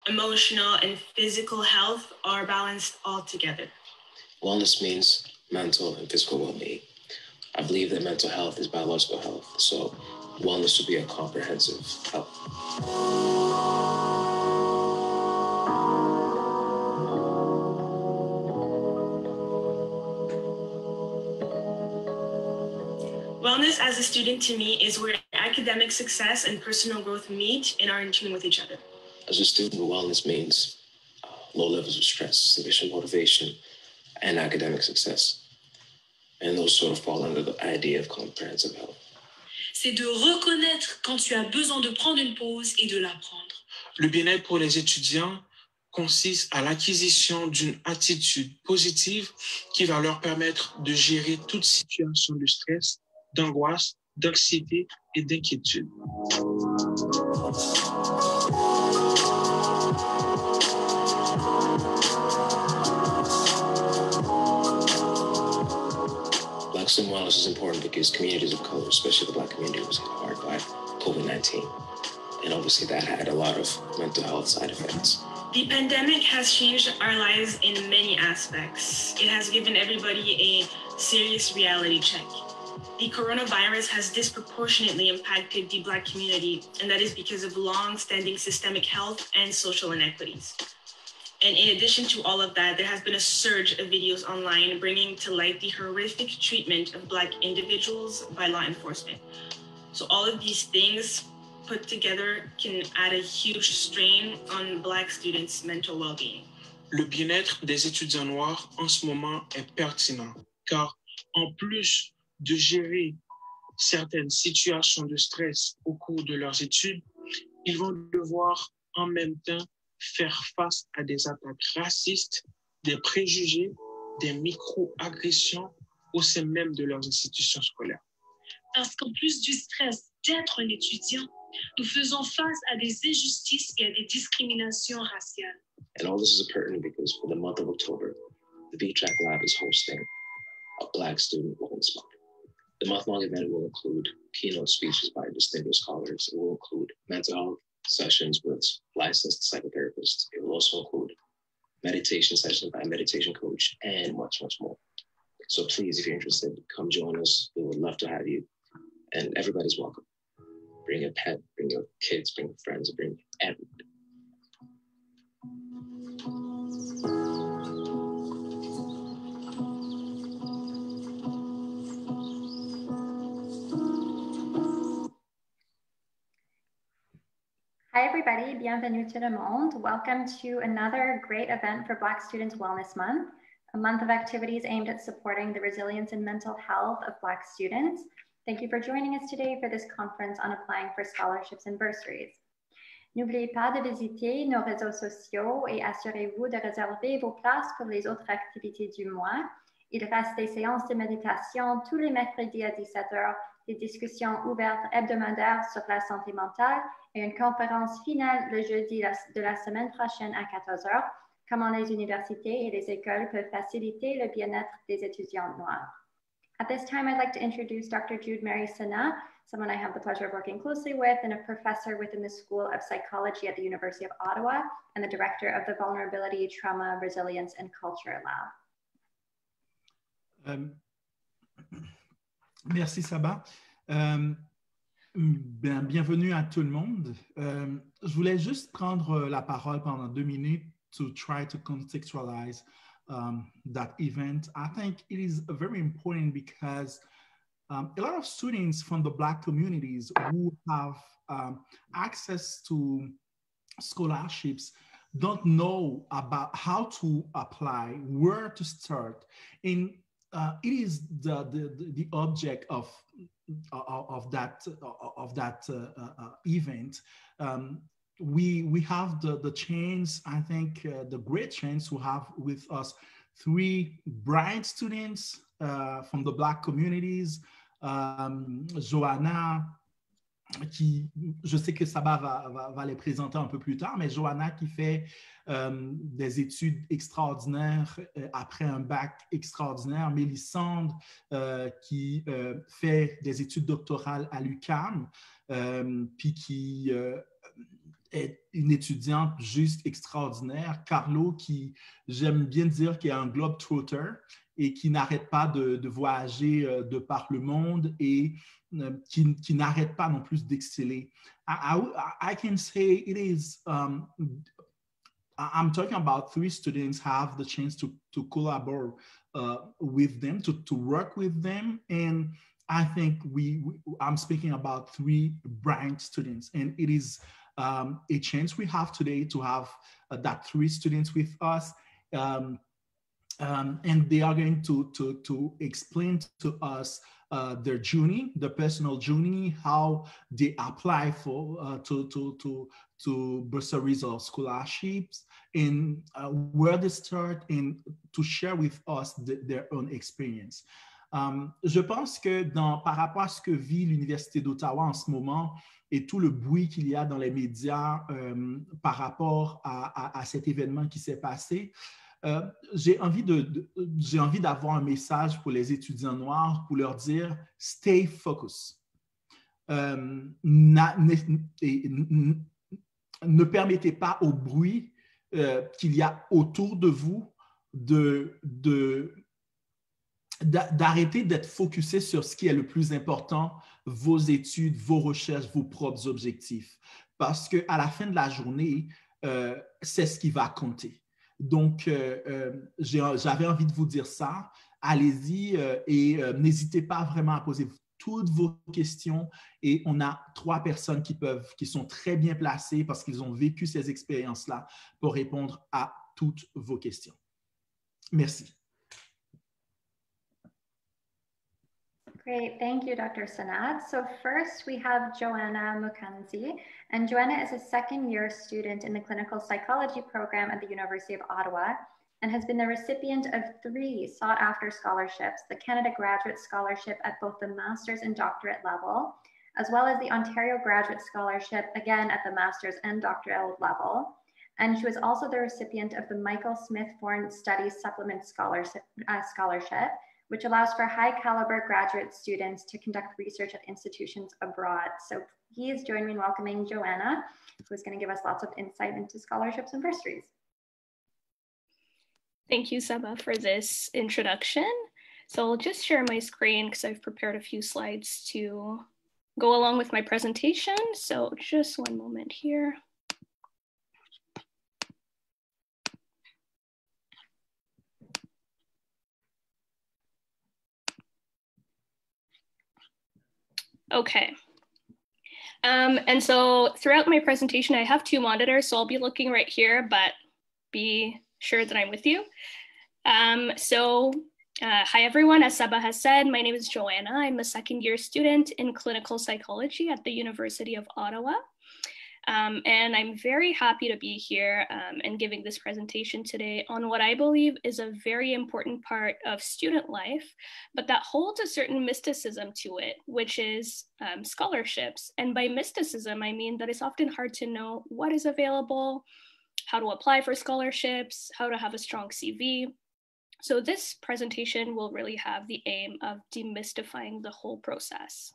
emotional, and physical health are balanced all together. Wellness means mental and physical well-being. I believe that mental health is biological health, so wellness should be a comprehensive health. Wellness as a student to me is where academic success and personal growth meet and are in tune with each other. As a student, wellness means low levels of stress, sufficient motivation, and academic success. And those sort of fall under the idea of comprehensive health. C'est de reconnaître quand tu as besoin de prendre une pause et de la prendre. Le bien-être pour les étudiants consiste à l'acquisition d'une attitude positive qui va leur permettre de gérer toute situation de stress, d'angoisse, d'anxiété et d'inquiétude. Black student wellness is important because communities of color, especially the Black community, was hit hard by COVID-19. And obviously that had a lot of mental health side effects. The pandemic has changed our lives in many aspects. It has given everybody a serious reality check. The coronavirus has disproportionately impacted the Black community, and that is because of long-standing systemic health and social inequities. And in addition to all of that, there has been a surge of videos online bringing to light the horrific treatment of Black individuals by law enforcement. So all of these things put together can add a huge strain on Black students' mental well-being. Le bien-être des étudiants noirs en ce moment est pertinent, car en plus de gérer certaines situations de stress au cours de leurs études, ils vont devoir en même temps faire face à des attaques racistes, des préjugés, des micro-agressions au sein même de leurs institutions scolaires. Parce qu'en plus du stress d'être un étudiant, nous faisons face à des injustices et à des discriminations raciales. And all this is pertinent because for the month of October, the BTRAC Lab is hosting a Black Student Wellness Month. The month-long event will include keynote speeches by distinguished scholars. It will include mental health sessions with licensed psychotherapists. It will also include meditation sessions by a meditation coach and much, much more. So please, if you're interested, come join us. We would love to have you. And everybody's welcome. Bring a pet, bring your kids, bring your friends, bring everybody. Hi, everybody. Bienvenue tout le monde. Welcome to another great event for Black Students Wellness Month, a month of activities aimed at supporting the resilience and mental health of Black students. Thank you for joining us today for this conference on applying for scholarships and bursaries. N'oubliez pas de visiter nos réseaux sociaux et assurez-vous de réserver vos places pour les autres activités du mois. Il reste des séances de méditation tous les mercredis à 17h, des discussions ouvertes hebdomadaires sur la santé mentale et une conférence finale le jeudi de la semaine prochaine à 14h, comment les universités et les écoles peuvent faciliter le bien-être des étudiants noirs. At this time, I'd like to introduce Dr. Jude Mary Sana, someone I have the pleasure of working closely with and a professor within the School of Psychology at the University of Ottawa and the director of the Vulnerability, Trauma, Resilience, and Culture Lab. Merci Saba. Bienvenue à tout le monde. Je voulais juste prendre la parole pendant 2 minutes to try to contextualize that event. I think it is very important because a lot of students from the Black communities who have access to scholarships don't know about how to apply, where to start. And it is the object of that event. We have the chance, I think, the great chance to have with us 3 bright students from the Black communities. Johanna, qui, je sais que Saba va les présenter un peu plus tard, mais Johanna qui fait des études extraordinaires après un bac extraordinaire, Mélissandre qui fait des études doctorales à l'UQAM, puis qui est une étudiante juste extraordinaire. Carlo, qui, j'aime bien dire, qui est un globe-trotter et qui n'arrête pas de voyager de par le monde et qui n'arrête pas non plus d'exceller. I can say it is, I'm talking about 3 students have the chance to collaborate with them, to work with them. And I think I'm speaking about 3 bright students, and it is a chance we have today to have that 3 students with us. And they are going to explain to us their journey, their personal journey, how they apply for to bursaries or scholarships, and where they start, and to share with us their own experience. Je pense que par rapport à ce que vit l'Université d'Ottawa en ce moment et tout le bruit qu'il y a dans les médias par rapport à cet événement qui s'est passé, j'ai envie d'avoir un message pour les étudiants noirs pour leur dire « stay focus ». Ne permettez pas au bruit qu'il y a autour de vous d'arrêter d'être focusé sur ce qui est le plus important, vos études, vos recherches, vos propres objectifs. Parce qu'à la fin de la journée, c'est ce qui va compter. Donc, j'avais envie de vous dire ça. Allez-y et n'hésitez pas vraiment à poser toutes vos questions. Et on a 3 personnes qui sont très bien placées parce qu'ils ont vécu ces expériences-là pour répondre à toutes vos questions. Merci. Great, thank you, Dr. Sanad. So first we have Joanna Mukanzi, and Joanna is a second-year student in the clinical psychology program at the University of Ottawa and has been the recipient of 3 sought-after scholarships, the Canada Graduate Scholarship at both the master's and doctorate level, as well as the Ontario Graduate Scholarship, again at the master's and doctoral level. And she was also the recipient of the Michael Smith Foreign Studies Supplement Scholarship, which allows for high-caliber graduate students to conduct research at institutions abroad. So please join me in welcoming Joanna, who's going to give us lots of insight into scholarships and bursaries. Thank you, Saba, for this introduction. So I'll just share my screen because I've prepared a few slides to go along with my presentation. So just one moment here. Okay. And so throughout my presentation, I have 2 monitors, so I'll be looking right here, but be sure that I'm with you. Hi everyone, as Saba has said, my name is Joanna. I'm a second-year student in clinical psychology at the University of Ottawa. And I'm very happy to be here and giving this presentation today on what I believe is a very important part of student life, but that holds a certain mysticism to it, which is scholarships. And by mysticism, I mean that it's often hard to know what is available, how to apply for scholarships, how to have a strong CV. So this presentation will really have the aim of demystifying the whole process.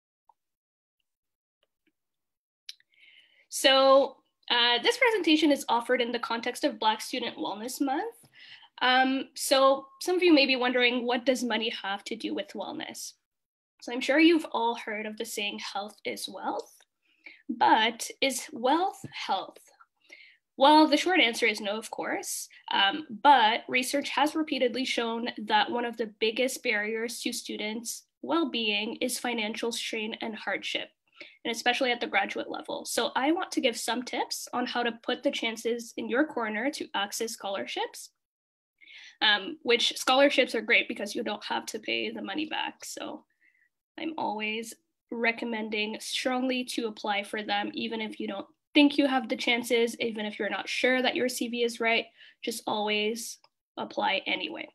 So this presentation is offered in the context of Black Student Wellness Month. So some of you may be wondering, what does money have to do with wellness? So I'm sure you've all heard of the saying, health is wealth, but is wealth health? Well, the short answer is no, of course, but research has repeatedly shown that one of the biggest barriers to students' well-being is financial strain and hardship, and especially at the graduate level. So I want to give some tips on how to put the chances in your corner to access scholarships, which scholarships are great because you don't have to pay the money back. So I'm always recommending strongly to apply for them, even if you don't think you have the chances, even if you're not sure that your CV is right, just always apply anyway.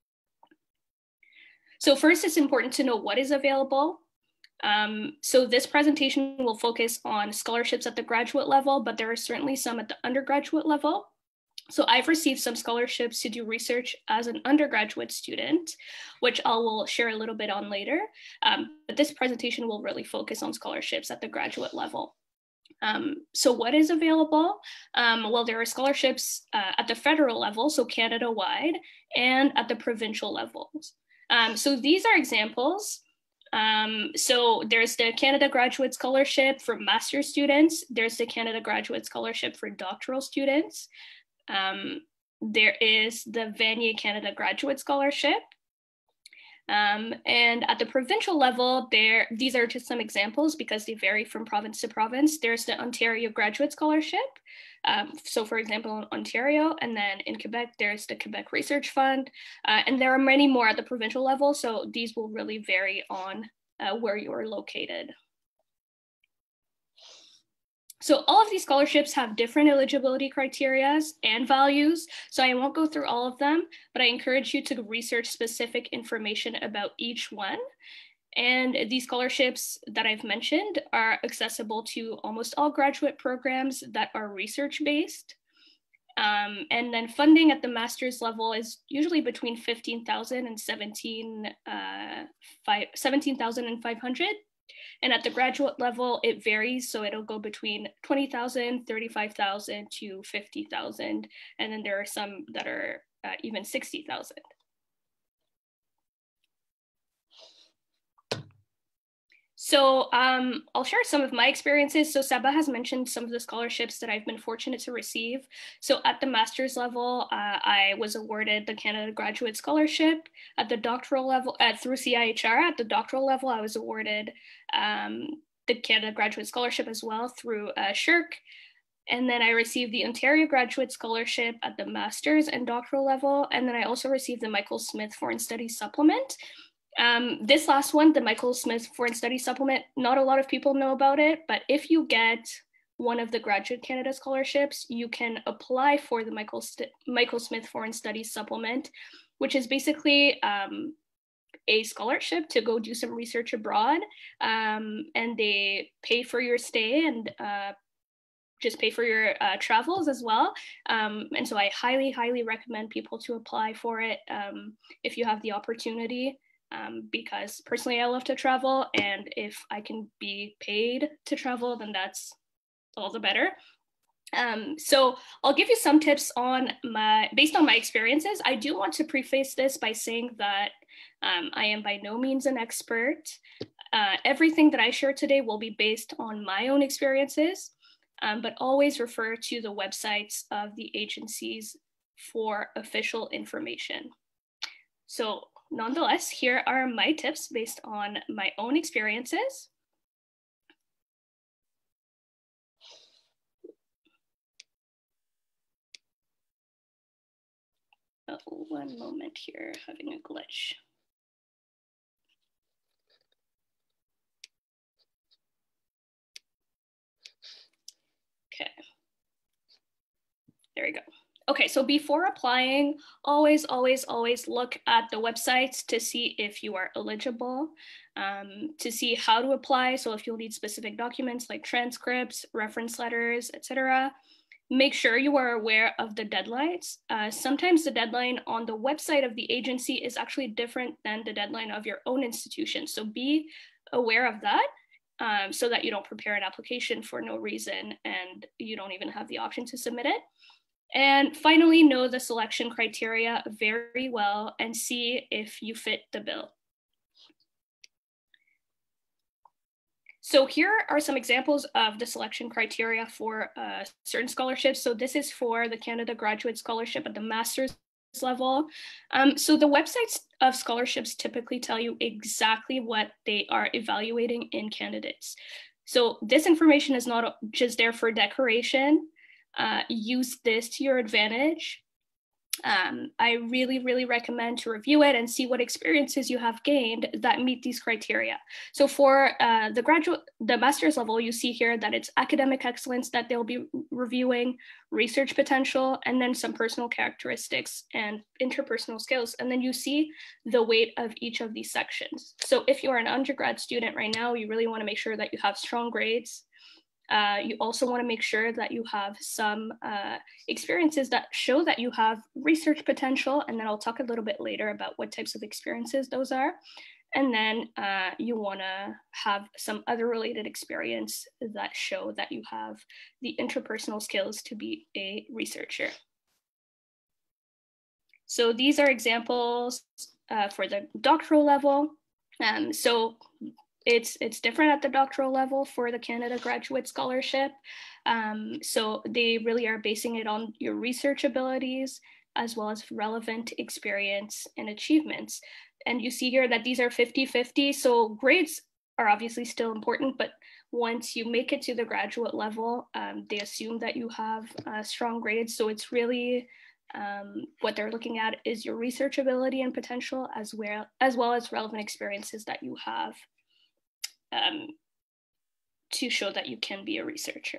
So first, it's important to know what is available. So this presentation will focus on scholarships at the graduate level, but there are certainly some at the undergraduate level. So I've received some scholarships to do research as an undergraduate student, which I will share a little bit on later. But this presentation will really focus on scholarships at the graduate level. So what is available? Well, there are scholarships at the federal level, so Canada-wide, and at the provincial levels. So these are examples. So there's the Canada Graduate Scholarship for master's students. There's the Canada Graduate Scholarship for doctoral students. There is the Vanier Canada Graduate Scholarship. And at the provincial level, these are just some examples because they vary from province to province. There's the Ontario Graduate Scholarship. So for example, in Ontario, and then in Quebec, there's the Quebec Research Fund. And there are many more at the provincial level. So these will really vary on where you are located. So all of these scholarships have different eligibility criteria and values. So I won't go through all of them, but I encourage you to research specific information about each one. And these scholarships that I've mentioned are accessible to almost all graduate programs that are research-based. And then funding at the master's level is usually between $15,000 and $17,500. And at the graduate level, it varies. So it'll go between $20,000, $35,000 to $50,000. And then there are some that are even $60,000. So I'll share some of my experiences. So Saba has mentioned some of the scholarships that I've been fortunate to receive. So at the master's level, I was awarded the Canada Graduate Scholarship. At the doctoral level, through CIHR, at the doctoral level, I was awarded the Canada Graduate Scholarship as well through SSHRC. And then I received the Ontario Graduate Scholarship at the master's and doctoral level. And then I also received the Michael Smith Foreign Studies Supplement. This last one, the Michael Smith Foreign Studies Supplement, not a lot of people know about it, but if you get one of the Graduate Canada scholarships, you can apply for the Michael Smith Foreign Studies Supplement, which is basically a scholarship to go do some research abroad, and they pay for your stay and just pay for your travels as well. And so I highly, highly recommend people to apply for it if you have the opportunity. Because personally, I love to travel, and if I can be paid to travel, then that's all the better. So I'll give you some tips based on my experiences. I do want to preface this by saying that I am by no means an expert. Everything that I share today will be based on my own experiences, but always refer to the websites of the agencies for official information. So nonetheless, here are my tips based on my own experiences. Oh, one moment here, having a glitch. Okay, there we go. Okay, so before applying, always look at the websites to see if you are eligible, to see how to apply. So if you'll need specific documents like transcripts, reference letters, etc. Make sure you are aware of the deadlines. Sometimes the deadline on the website of the agency is actually different than the deadline of your own institution. So be aware of that so that you don't prepare an application for no reason and you don't even have the option to submit it. And finally, know the selection criteria very well and see if you fit the bill. So here are some examples of the selection criteria for certain scholarships. So this is for the Canada Graduate Scholarship at the master's level. So the websites of scholarships typically tell you exactly what they are evaluating in candidates. So this information is not just there for decoration. Use this to your advantage. I really recommend to review it and see what experiences you have gained that meet these criteria. So for the master's level, you see here that it's academic excellence that they'll be reviewing, research potential, and then some personal characteristics and interpersonal skills. And then you see the weight of each of these sections. So if you're an undergrad student right now, you really want to make sure that you have strong grades. You also want to make sure that you have some experiences that show that you have research potential, and then I'll talk a little bit later about what types of experiences those are. And then you want to have some other related experience that show that you have the interpersonal skills to be a researcher. So these are examples for the doctoral level. So it's different at the doctoral level for the Canada Graduate Scholarship. So they really are basing it on your research abilities as well as relevant experience and achievements. And you see here that these are 50-50. So grades are obviously still important, but once you make it to the graduate level, they assume that you have strong grades. So it's really what they're looking at is your research ability and potential as well as relevant experiences that you have to show that you can be a researcher.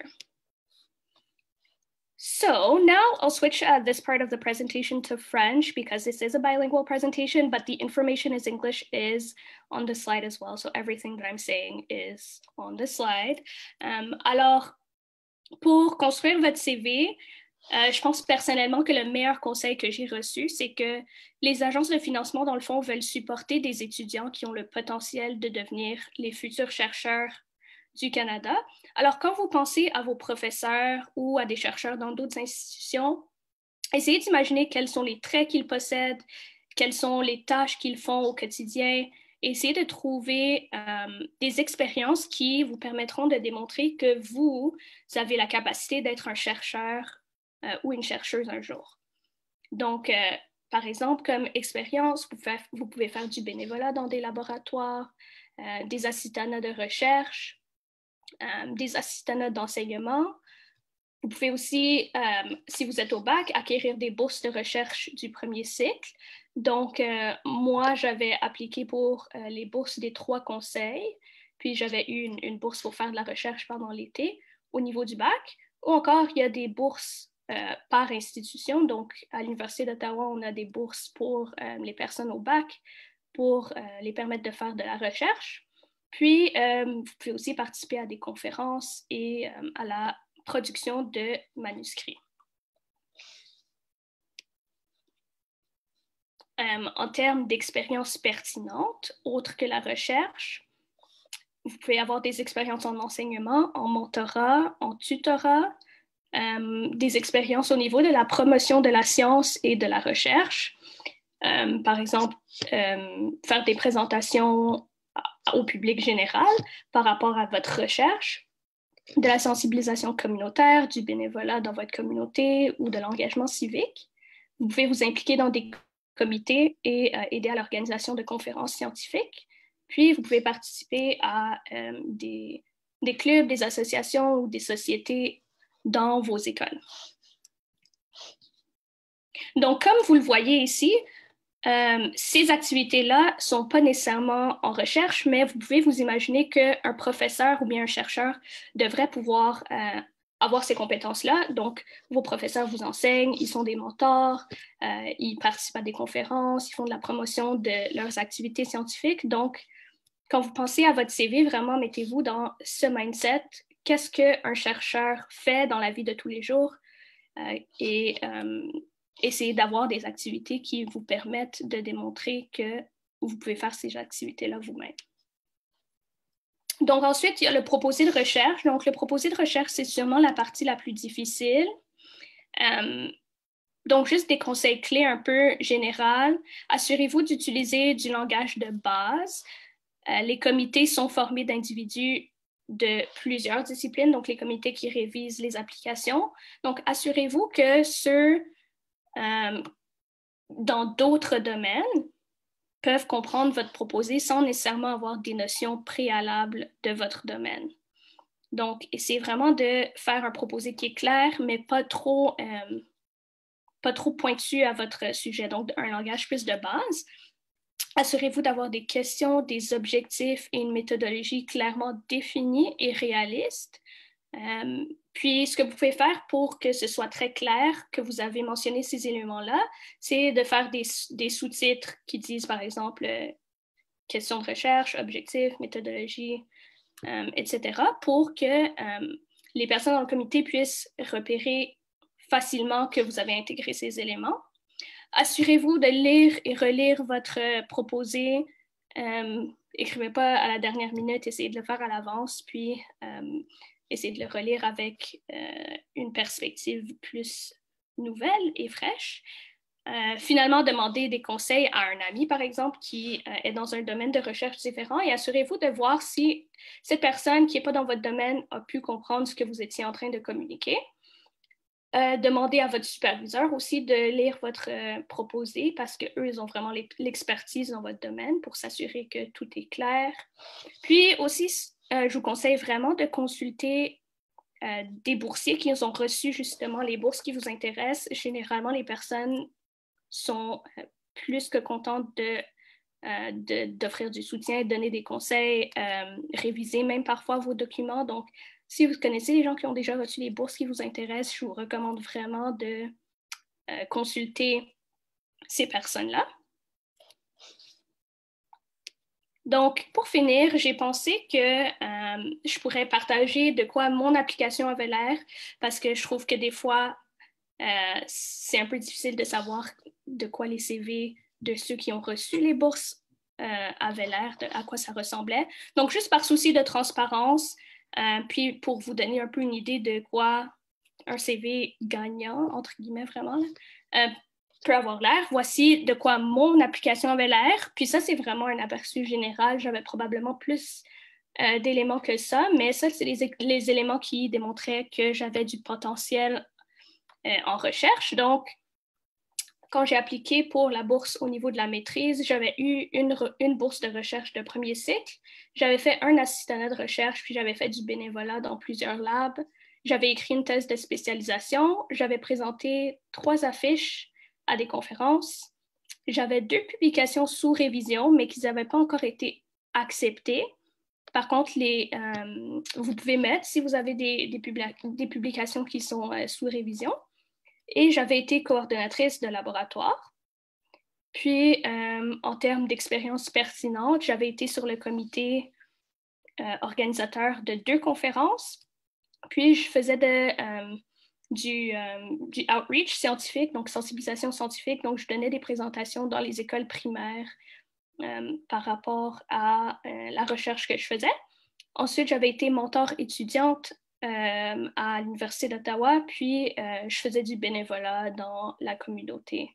So now I'll switch this part of the presentation to French because this is a bilingual presentation, but the information in English is on the slide as well. So everything that I'm saying is on the slide. Alors, pour construire votre CV, je pense personnellement que le meilleur conseil que j'ai reçu, c'est que les agences de financement, dans le fond, veulent supporter des étudiants qui ont le potentiel de devenir les futurs chercheurs du Canada. Alors, quand vous pensez à vos professeurs ou à des chercheurs dans d'autres institutions, essayez d'imaginer quels sont les traits qu'ils possèdent, quelles sont les tâches qu'ils font au quotidien, et essayez de trouver des expériences qui vous permettront de démontrer que vous avez la capacité d'être un chercheur ou une chercheuse un jour. Donc, par exemple, comme expérience, vous pouvez faire du bénévolat dans des laboratoires, des assistanats de recherche, des assistanats d'enseignement. Vous pouvez aussi, si vous êtes au bac, acquérir des bourses de recherche du premier cycle. Donc, moi, j'avais appliqué pour les bourses des 3 conseils, puis j'avais eu une bourse pour faire de la recherche pendant l'été au niveau du bac. Ou encore, il y a des bourses par institution. Donc, à l'Université d'Ottawa, on a des bourses pour les personnes au bac pour les permettre de faire de la recherche. Puis, vous pouvez aussi participer à des conférences et à la production de manuscrits. En termes d'expériences pertinentes, autres que la recherche, vous pouvez avoir des expériences en enseignement, en mentorat, en tutorat, des expériences au niveau de la promotion de la science et de la recherche. Par exemple, faire des présentations au public général par rapport à votre recherche, de la sensibilisation communautaire, du bénévolat dans votre communauté ou de l'engagement civique. Vous pouvez vous impliquer dans des comités et aider à l'organisation de conférences scientifiques. Puis, vous pouvez participer à des clubs, des associations ou des sociétés dans vos écoles. Donc, comme vous le voyez ici, ces activités-là ne sont pas nécessairement en recherche, mais vous pouvez vous imaginer qu'un professeur ou bien un chercheur devrait pouvoir avoir ces compétences-là. Donc, vos professeurs vous enseignent, ils sont des mentors, ils participent à des conférences, ils font de la promotion de leurs activités scientifiques. Donc, quand vous pensez à votre CV, vraiment, mettez-vous dans ce mindset. Qu'est-ce qu'un chercheur fait dans la vie de tous les jours et essayez d'avoir des activités qui vous permettent de démontrer que vous pouvez faire ces activités-là vous-même. Donc ensuite, il y a le proposé de recherche. Donc le proposé de recherche, c'est sûrement la partie la plus difficile. Donc juste des conseils clés un peu généraux. Assurez-vous d'utiliser du langage de base. Les comités sont formés d'individus de plusieurs disciplines, donc les comités qui révisent les applications. Donc assurez-vous que ceux dans d'autres domaines peuvent comprendre votre proposé sans nécessairement avoir des notions préalables de votre domaine. Donc, essayez vraiment de faire un proposé qui est clair, mais pas trop pointu à votre sujet, donc un langage plus de base. Assurez-vous d'avoir des questions, des objectifs et une méthodologie clairement définie et réaliste. Puis, ce que vous pouvez faire pour que ce soit très clair que vous avez mentionné ces éléments-là, c'est de faire des sous-titres qui disent, par exemple, questions de recherche, objectifs, méthodologie, etc., pour que les personnes dans le comité puissent repérer facilement que vous avez intégré ces éléments. Assurez-vous de lire et relire votre proposé Écrivez pas à la dernière minute, essayez de le faire à l'avance, puis essayez de le relire avec une perspective plus nouvelle et fraîche. Finalement, demandez des conseils à un ami, par exemple, qui est dans un domaine de recherche différent et assurez-vous de voir si cette personne qui n'est pas dans votre domaine a pu comprendre ce que vous étiez en train de communiquer. Demandez à votre superviseur aussi de lire votre proposé parce qu'eux, ils ont vraiment l'expertise dans votre domaine pour s'assurer que tout est clair. Puis aussi, je vous conseille vraiment de consulter des boursiers qui ont reçu justement les bourses qui vous intéressent. Généralement, les personnes sont plus que contentes d'offrir du soutien, de donner des conseils, réviser même parfois vos documents. Donc, si vous connaissez les gens qui ont déjà reçu les bourses qui vous intéressent, je vous recommande vraiment de consulter ces personnes-là. Donc, pour finir, j'ai pensé que je pourrais partager de quoi mon application avait l'air parce que je trouve que des fois, c'est un peu difficile de savoir de quoi les CV de ceux qui ont reçu les bourses avaient l'air, à quoi ça ressemblait. Donc, juste par souci de transparence, puis pour vous donner un peu une idée de quoi un CV gagnant, entre guillemets vraiment, peut avoir l'air. Voici de quoi mon application avait l'air. Puis ça, c'est vraiment un aperçu général. J'avais probablement plus d'éléments que ça, mais ça, c'est les éléments qui démontraient que j'avais du potentiel en recherche. Donc, quand j'ai appliqué pour la bourse au niveau de la maîtrise, j'avais eu une bourse de recherche de premier cycle. J'avais fait un assistanat de recherche, puis j'avais fait du bénévolat dans plusieurs labs. J'avais écrit une thèse de spécialisation. J'avais présenté 3 affiches à des conférences. J'avais 2 publications sous révision, mais qui n'avaient pas encore été acceptées. Par contre, vous pouvez mettre si vous avez des publications qui sont sous révision. Et j'avais été coordonnatrice de laboratoire. Puis, en termes d'expérience pertinente, j'avais été sur le comité organisateur de 2 conférences. Puis, je faisais du outreach scientifique, donc sensibilisation scientifique. Donc, je donnais des présentations dans les écoles primaires par rapport à la recherche que je faisais. Ensuite, j'avais été mentor étudiante à l'Université d'Ottawa, puis je faisais du bénévolat dans la communauté.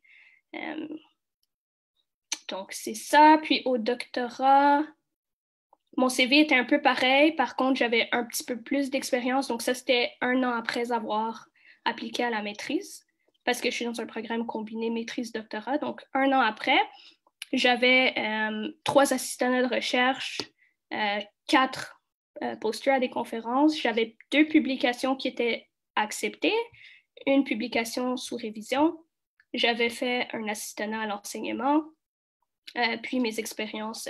Donc, c'est ça. Puis au doctorat, mon CV était un peu pareil. Par contre, j'avais un petit peu plus d'expérience. Donc, ça, c'était 1 an après avoir appliqué à la maîtrise, parce que je suis dans un programme combiné maîtrise-doctorat. Donc, 1 an après, j'avais 3 assistants de recherche, 4 postures à des conférences. J'avais 2 publications qui étaient acceptées, une publication sous révision. J'avais fait un assistanat à l'enseignement, puis mes expériences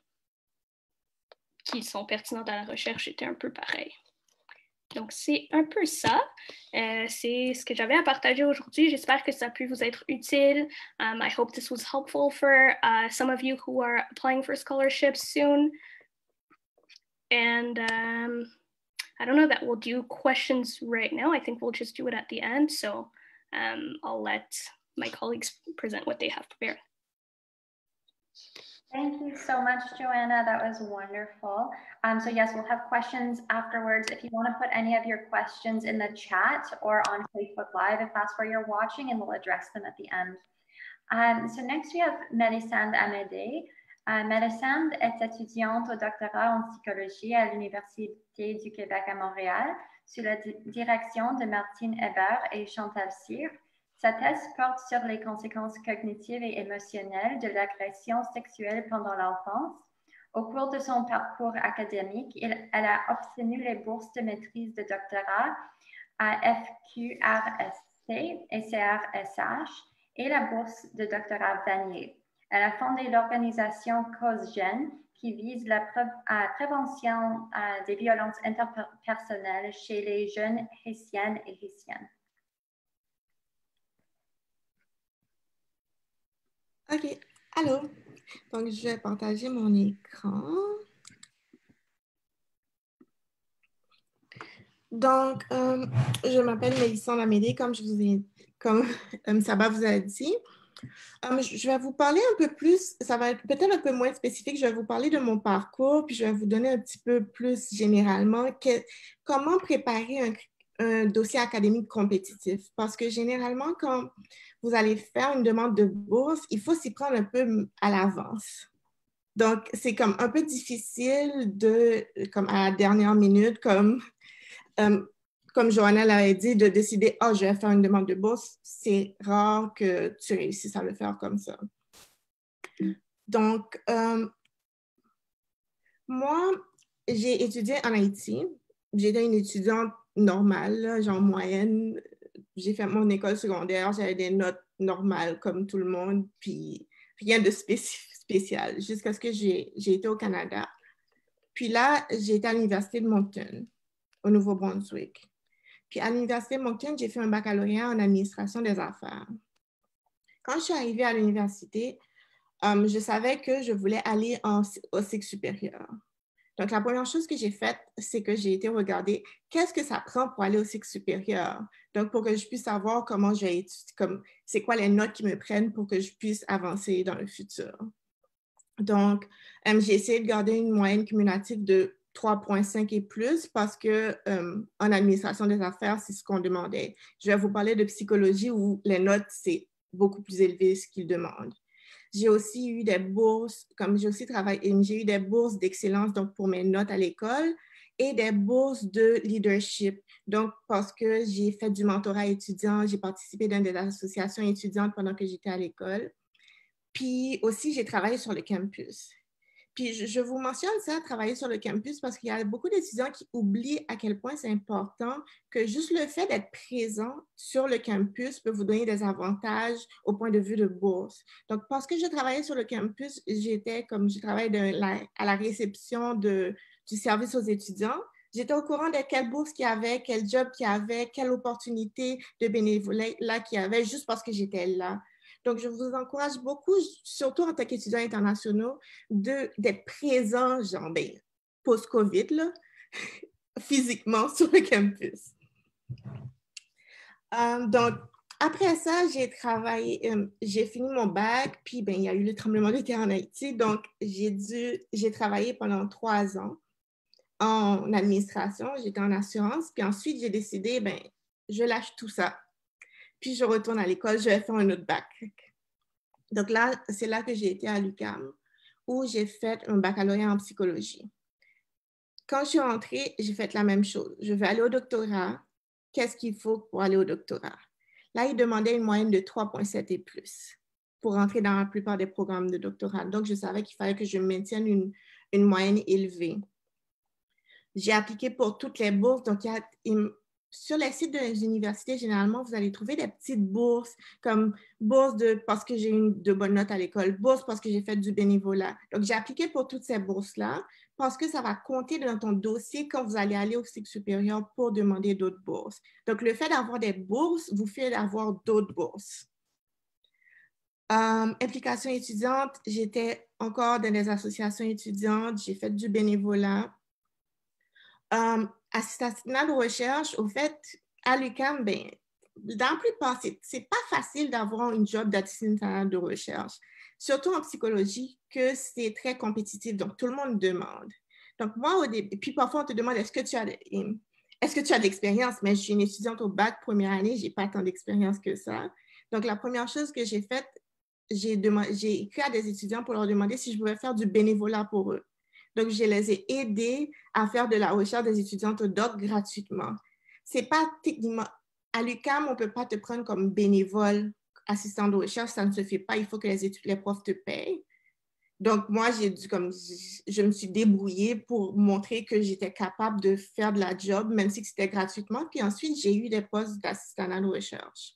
qui sont pertinentes à la recherche étaient un peu pareilles. Donc, c'est un peu ça. C'est ce que j'avais à partager aujourd'hui. J'espère que ça a pu vous être utile. I hope this was helpful for some of you who are applying for scholarships soon. And I don't know that we'll do questions right now. I think we'll just do it at the end. So I'll let my colleagues present what they have prepared. Thank you so much, Joanna. That was wonderful. So yes, we'll have questions afterwards. If you want to put any of your questions in the chat or on Facebook Live, if that's where you're watching, and we'll address them at the end. So next we have Mélisande Amédée. Mélisande est étudiante au doctorat en psychologie à l'Université du Québec à Montréal sous la direction de Martine Hébert et Chantal Cyr. Sa thèse porte sur les conséquences cognitives et émotionnelles de l'agression sexuelle pendant l'enfance. Au cours de son parcours académique, elle a obtenu les bourses de maîtrise de doctorat à FQRST et CRSH et la bourse de doctorat Vanier. Elle a fondé l'organisation CauseGen qui vise la prévention des violences interpersonnelles chez les jeunes haïtiennes et haïtiennes. OK. Allô? Donc, je vais partager mon écran. Donc, je m'appelle Mélisande Amédée, comme Saba vous a dit. Je vais vous parler un peu plus, ça va être peut-être un peu moins spécifique, je vais vous parler de mon parcours, puis je vais vous donner un petit peu plus généralement comment préparer un dossier académique compétitif. Parce que généralement, quand vous allez faire une demande de bourse, il faut s'y prendre un peu à l'avance. Donc, c'est comme un peu difficile comme à la dernière minute, comme Johanna l'avait dit, de décider « Ah, je vais faire une demande de bourse », c'est rare que tu réussisses à le faire comme ça. Donc, moi, j'ai étudié en Haïti. J'étais une étudiante normale, là, genre moyenne. J'ai fait mon école secondaire, j'avais des notes normales comme tout le monde, puis rien de spécial, jusqu'à ce que j'ai été au Canada. Puis là, j'ai été à l'Université de Moncton, au Nouveau-Brunswick. Puis à l'Université de Moncton, j'ai fait un baccalauréat en administration des affaires. Quand je suis arrivée à l'université, je savais que je voulais aller au cycle supérieur. Donc, la première chose que j'ai faite, c'est que j'ai été regarder qu'est-ce que ça prend pour aller au cycle supérieur. Donc, pour que je puisse savoir comment j'ai étudié, c'est quoi les notes qui me prennent pour que je puisse avancer dans le futur. Donc, j'ai essayé de garder une moyenne cumulative de 3,5 et plus parce que en administration des affaires, c'est ce qu'on demandait. Je vais vous parler de psychologie où les notes, c'est beaucoup plus élevé ce qu'ils demandent. J'ai aussi eu des bourses, comme j'ai aussi travaillé, j'ai eu des bourses d'excellence donc pour mes notes à l'école et des bourses de leadership. Donc, parce que j'ai fait du mentorat étudiant, j'ai participé dans des associations étudiantes pendant que j'étais à l'école. Puis aussi, j'ai travaillé sur le campus. Puis je vous mentionne ça, travailler sur le campus, parce qu'il y a beaucoup d'étudiants qui oublient à quel point c'est important que juste le fait d'être présent sur le campus peut vous donner des avantages au point de vue de bourse. Donc, parce que je travaillais sur le campus, j'ai travaillé à la réception du service aux étudiants. J'étais au courant de quelle bourse qu'il y avait, quel job qu'il y avait, quelle opportunité de bénévolat qu'il y avait, juste parce que j'étais là. Donc, je vous encourage beaucoup, surtout en tant qu'étudiants internationaux, d'être présents, genre, post-COVID, là, physiquement sur le campus. Donc, après ça, j'ai fini mon bac, puis il y a eu le tremblement de terre en Haïti, donc j'ai travaillé pendant 3 ans en administration, j'étais en assurance, puis ensuite, j'ai décidé, je lâche tout ça. Puis je retourne à l'école, je vais faire un autre bac. Donc là, c'est là que j'ai été à l'UQAM, où j'ai fait un baccalauréat en psychologie. Quand je suis rentrée, j'ai fait la même chose. Je vais aller au doctorat. Qu'est-ce qu'il faut pour aller au doctorat? Là, ils demandaient une moyenne de 3,7 et plus pour rentrer dans la plupart des programmes de doctorat. Donc, je savais qu'il fallait que je maintienne une moyenne élevée. J'ai appliqué pour toutes les bourses. Donc, sur les sites des universités, généralement, vous allez trouver des petites bourses, comme bourse parce que j'ai eu de bonnes notes à l'école, bourse parce que j'ai fait du bénévolat. Donc, j'ai appliqué pour toutes ces bourses-là parce que ça va compter dans ton dossier quand vous allez aller au cycle supérieur pour demander d'autres bourses. Donc, le fait d'avoir des bourses vous fait avoir d'autres bourses. Implication étudiante, j'étais encore dans des associations étudiantes, j'ai fait du bénévolat. Assistant de recherche, au fait, à l'UQAM, dans la plupart, c'est pas facile d'avoir une job d'assistant de recherche, surtout en psychologie, que c'est très compétitif, donc tout le monde demande. Donc moi, au début, puis parfois on te demande, est-ce que tu as de l'expérience? Mais je suis une étudiante au bac première année, j'ai pas tant d'expérience que ça. Donc la première chose que j'ai faite, j'ai écrit à des étudiants pour leur demander si je pouvais faire du bénévolat pour eux. Donc, je les ai aidés à faire de la recherche des étudiantes au doc gratuitement. C'est pas techniquement... À l'UQAM, on ne peut pas te prendre comme bénévole, assistant de recherche, ça ne se fait pas, il faut que les profs te payent. Donc, moi, je me suis débrouillée pour montrer que j'étais capable de faire de la job, même si c'était gratuitement. Puis ensuite, j'ai eu des postes d'assistant de recherche.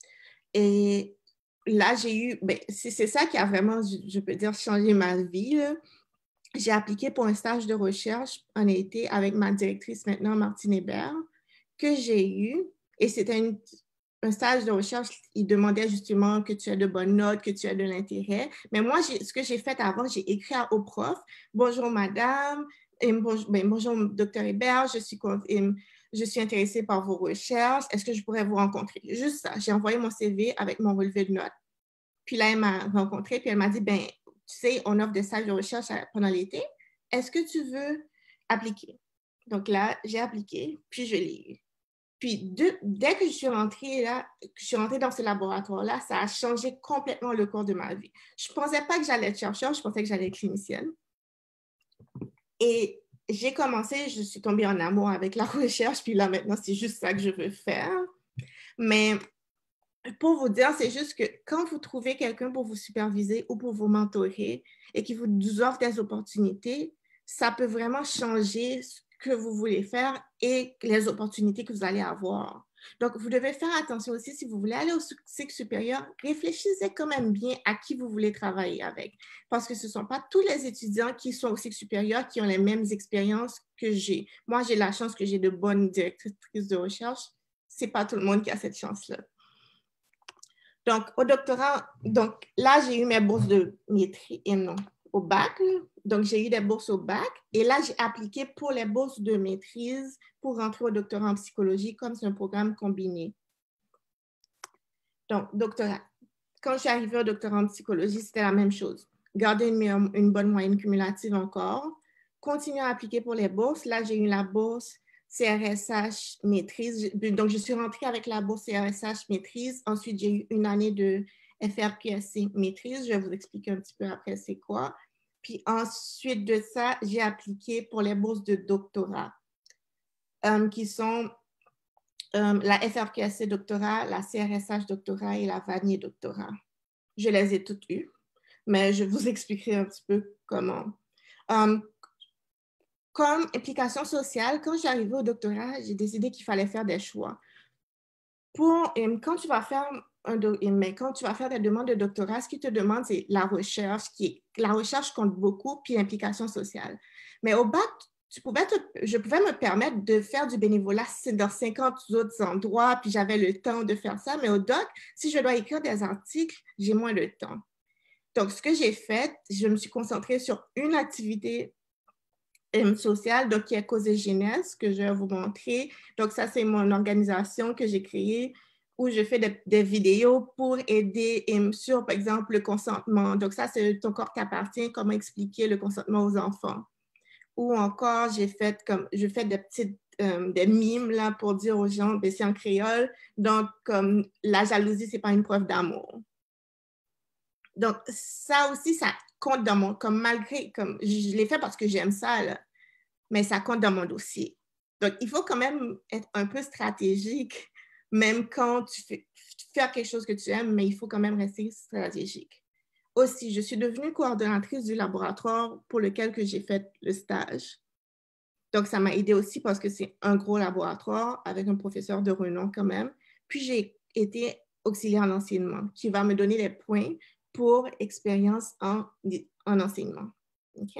Et là, j'ai eu... c'est ça qui a vraiment, je peux dire, changé ma vie, là. J'ai appliqué pour un stage de recherche en été avec ma directrice maintenant, Martine Hébert, que j'ai eu. Et c'était un stage de recherche, il demandait justement que tu aies de bonnes notes, que tu aies de l'intérêt. Mais moi, ce que j'ai fait avant, j'ai écrit au prof, « Bonjour madame, bonjour docteur Hébert, je suis intéressée par vos recherches, est-ce que je pourrais vous rencontrer? » Juste ça, j'ai envoyé mon CV avec mon relevé de notes. Puis là, elle m'a rencontrée, puis elle m'a dit, ben, tu sais, on offre des stages de recherche pendant l'été. Est-ce que tu veux appliquer? Donc là, j'ai appliqué, puis je l'ai eu. Puis dès que je suis rentrée dans ce laboratoire-là, ça a changé complètement le cours de ma vie. Je ne pensais pas que j'allais être chercheur, je pensais que j'allais être clinicienne. Et j'ai commencé, je suis tombée en amour avec la recherche, puis là, maintenant, c'est juste ça que je veux faire. Mais pour vous dire, c'est juste que quand vous trouvez quelqu'un pour vous superviser ou pour vous mentorer et qui vous offre des opportunités, ça peut vraiment changer ce que vous voulez faire et les opportunités que vous allez avoir. Donc, vous devez faire attention aussi, si vous voulez aller au cycle supérieur, réfléchissez quand même bien à qui vous voulez travailler avec. Parce que ce ne sont pas tous les étudiants qui sont au cycle supérieur qui ont les mêmes expériences que j'ai. Moi, j'ai la chance que j'ai de bonnes directrices de recherche. Ce n'est pas tout le monde qui a cette chance-là. Donc, au doctorat, donc là, j'ai eu mes bourses de maîtrise, au bac. Donc, j'ai eu des bourses au bac. Et là, j'ai appliqué pour les bourses de maîtrise pour rentrer au doctorat en psychologie, comme c'est un programme combiné. Donc, doctorat. Quand je suis arrivée au doctorat en psychologie, c'était la même chose. Garder une bonne moyenne cumulative encore. Continuer à appliquer pour les bourses. Là, j'ai eu la bourse CRSH maîtrise. Donc, je suis rentrée avec la bourse CRSH maîtrise. Ensuite, j'ai eu une année de FRQSC maîtrise. Je vais vous expliquer un petit peu après c'est quoi. Puis ensuite de ça, j'ai appliqué pour les bourses de doctorat, qui sont la FRQSC doctorat, la CRSH doctorat et la Vanier doctorat. Je les ai toutes eues, mais je vous expliquerai un petit peu comment. Comme implication sociale, quand j'arrivais au doctorat, j'ai décidé qu'il fallait faire des choix. Quand tu vas faire des demandes de doctorat, ce qu'ils te demandent, c'est la recherche. La recherche compte beaucoup, puis l'implication sociale. Mais au bac, je pouvais me permettre de faire du bénévolat dans 50 autres endroits, puis j'avais le temps de faire ça. Mais au doc, si je dois écrire des articles, j'ai moins de temps. Donc, ce que j'ai fait, je me suis concentrée sur une activité sociale, donc qui est Cause et Jeunesse, que je vais vous montrer. Donc, ça, c'est mon organisation que j'ai créée où je fais des vidéos pour aider sur, par exemple, le consentement. Donc, ça, c'est Ton corps t'appartient, comment expliquer le consentement aux enfants. Ou encore, je fais des petites des mimes là, pour dire aux gens, c'est en créole, donc comme la jalousie, c'est pas une preuve d'amour. Donc, ça aussi, ça compte dans mon, je l'ai fait parce que j'aime ça, là, mais ça compte dans mon dossier. Donc, il faut quand même être un peu stratégique, même quand tu fais quelque chose que tu aimes, mais il faut quand même rester stratégique. Aussi, je suis devenue coordonnatrice du laboratoire pour lequel j'ai fait le stage. Donc, ça m'a aidée aussi parce que c'est un gros laboratoire avec un professeur de renom quand même. Puis, j'ai été auxiliaire d'enseignement qui va me donner des points pour expérience en enseignement. OK?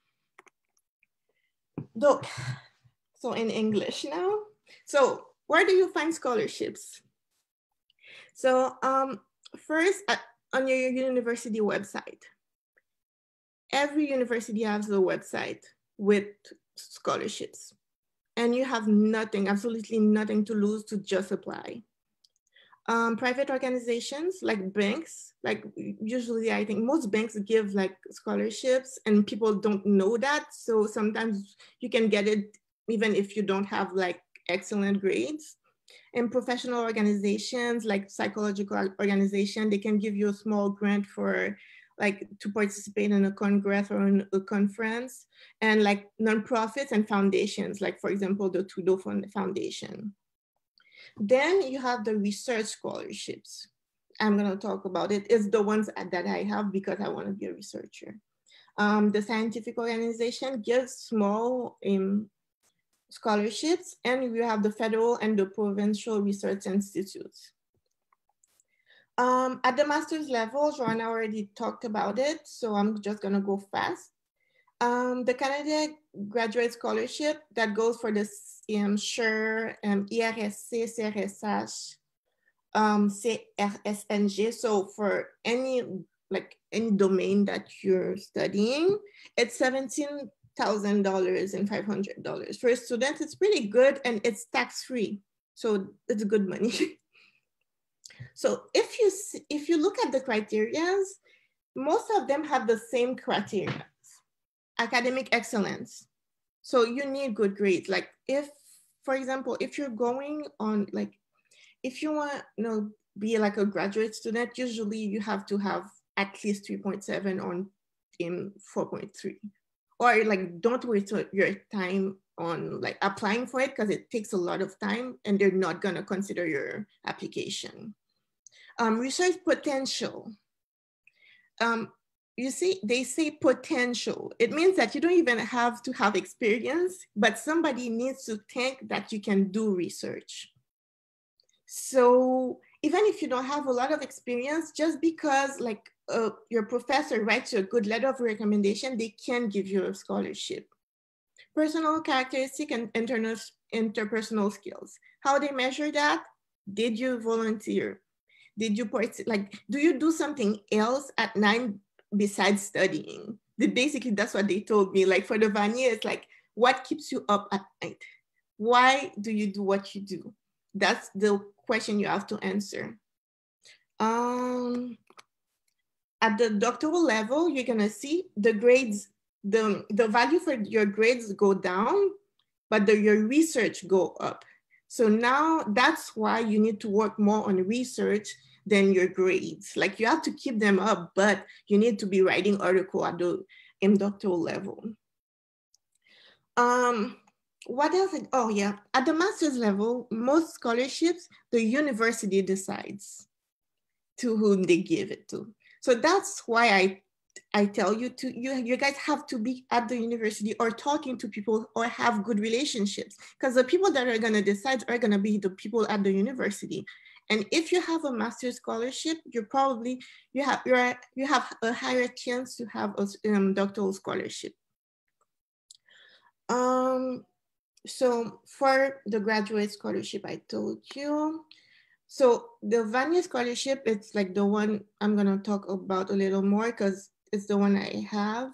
Donc, so in English now. So, where do you find scholarships? So, first, on your university website. Every university has a website with scholarships. And you have nothing, absolutely nothing to lose to just apply. Private organizations like banks, like usually I think most banks give like scholarships and people don't know that. So sometimes you can get it even if you don't have like excellent grades. And professional organizations like psychological organization, they can give you a small grant for like to participate in a congress or in a conference. And like nonprofits and foundations, like for example, the Trudeau Foundation. Then you have the research scholarships. I'm going to talk about it. It's the ones that I have because I want to be a researcher. The scientific organization gives small scholarships, and we have the federal and the provincial research institutes. At the master's level, Joanna already talked about it, so I'm just going to go fast. The Canada Graduate Scholarship that goes for the SURE, ERSC, CRSH, CRSNG. So for any domain that you're studying, it's $17,000 and $500. For a student, it's pretty good and it's tax-free. So it's good money. So if you look at the criteria, most of them have the same criteria. Academic excellence. So you need good grades. Like if, for example, if you're going on, like, if you want to be like a graduate student, usually you have to have at least 3.7 on 4.3. Or like, don't waste your time on like applying for it because it takes a lot of time and they're not gonna consider your application. Research potential. You see, they say potential. It means that you don't even have to have experience, but somebody needs to think that you can do research. So even if you don't have a lot of experience, just because like your professor writes you a good letter of recommendation, they can give you a scholarship. Personal characteristic and interpersonal skills. How they measure that? Did you volunteer? Did you like, do you do something else at night besides studying? Basically, that's what they told me. Like for the Vanier, it's like, what keeps you up at night? Why do you do what you do? That's the question you have to answer. At the doctoral level, you're gonna see the grades, the value for your grades go down, but your research go up. So now that's why you need to work more on research than your grades. Like you have to keep them up, but you need to be writing article at the doctoral level. What else? Oh yeah, at the master's level, most scholarships, the university decides to whom they give it to. So that's why I tell you you guys have to be at the university or talking to people or have good relationships, because the people that are gonna decide are gonna be the people at the university. And if you have a master's scholarship, you have a higher chance to have a doctoral scholarship. So for the graduate scholarship, I told you. So the Vanier scholarship, it's like the one I'm gonna talk about a little more because it's the one I have.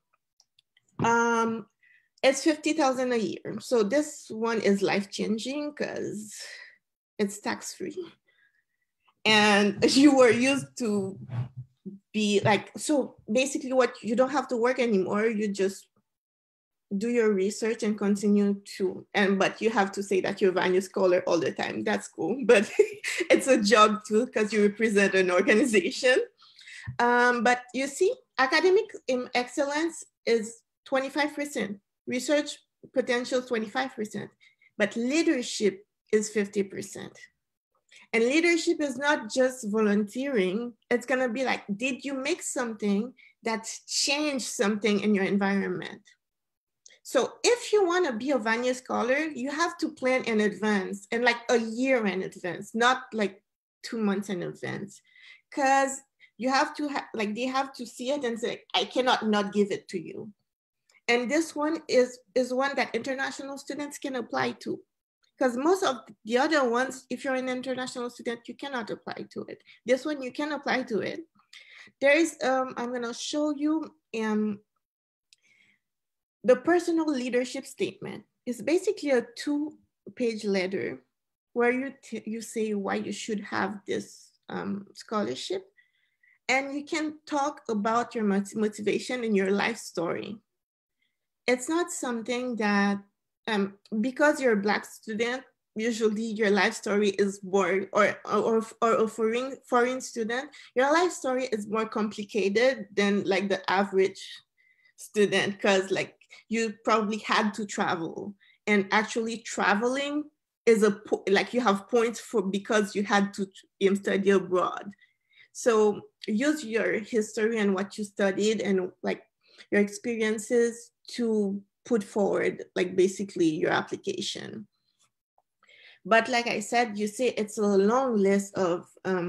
It's $50,000 a year. So this one is life-changing because it's tax-free. And you were used to be like, so basically you don't have to work anymore. You just do your research and continue to, but you have to say that you're a Vanier scholar all the time. That's cool, but it's a job too because you represent an organization. But you see, academic excellence is 25%, research potential 25%, but leadership is 50%. And leadership is not just volunteering. It's gonna be like, did you make something that changed something in your environment? So if you wanna be a Vanier scholar, you have to plan in advance and like a year in advance, not like 2 months in advance. Because you have to they have to see it and say, I cannot not give it to you. And this one is one that international students can apply to. Because most of the other ones, if you're an international student, you cannot apply to it. This one, you can apply to it. There is, I'm gonna show you the personal leadership statement. It's basically a 2-page letter where you say why you should have this scholarship. And you can talk about your motivation and your life story. It's not something that, because you're a Black student, usually your life story is more, or a foreign student, your life story is more complicated than like the average student, because like you probably had to travel, and actually traveling is like you have points for because you had to study abroad. So use your history and what you studied and like your experiences to put forward like basically your application. But like I said, you see it's a long list of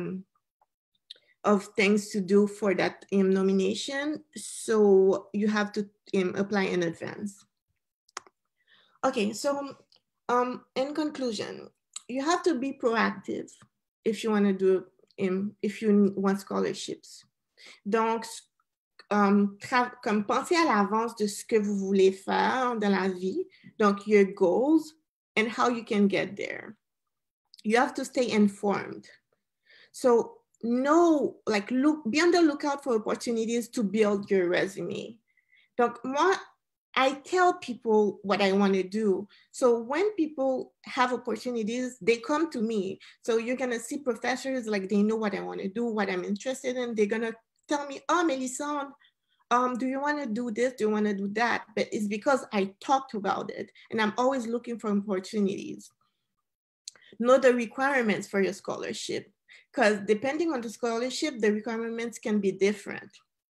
things to do for that nomination. So you have to apply in advance. Okay, so in conclusion, you have to be proactive if you want to do if you want scholarships. Donc, comme pensez à l'avance de ce que vous voulez faire dans la vie, donc your goals and how you can get there. You have to stay informed. So be on the lookout for opportunities to build your resume. Donc, moi, I tell people what I want to do. So when people have opportunities, they come to me. So you're going to see professors, like they know what I want to do, what I'm interested in. They're going to tell me, oh, Melissa, do you want to do this? Do you want to do that? But it's because I talked about it, and I'm always looking for opportunities. Know the requirements for your scholarship, because depending on the scholarship, the requirements can be different.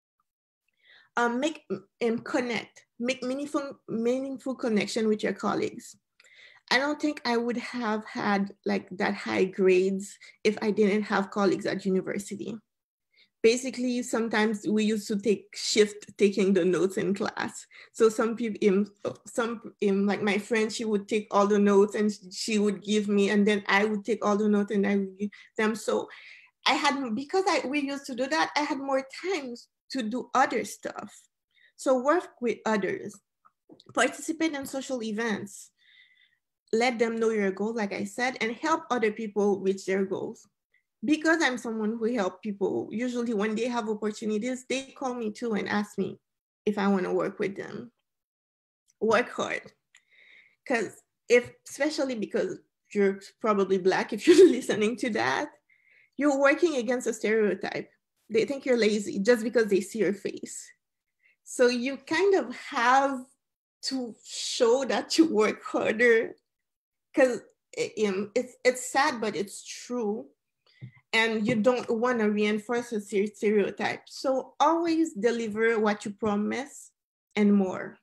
Make meaningful connection with your colleagues. I don't think I would have had like that high grades if I didn't have colleagues at university. Basically, sometimes we used to take shift taking the notes in class. So some people, like my friend, she would take all the notes and she would give me, and then I would take all the notes and I would give them. So we used to do that, I had more time to do other stuff. So work with others, participate in social events, let them know your goal, like I said, and help other people reach their goals. Because I'm someone who helps people, usually when they have opportunities, they call me too and ask me if I want to work with them. Work hard. Especially because you're probably Black, if you're listening to that, you're working against a stereotype. They think you're lazy just because they see your face. So you kind of have to show that you work harder, because it's sad, but it's true. And you don't want to reinforce a stereotype. So always deliver what you promise and more.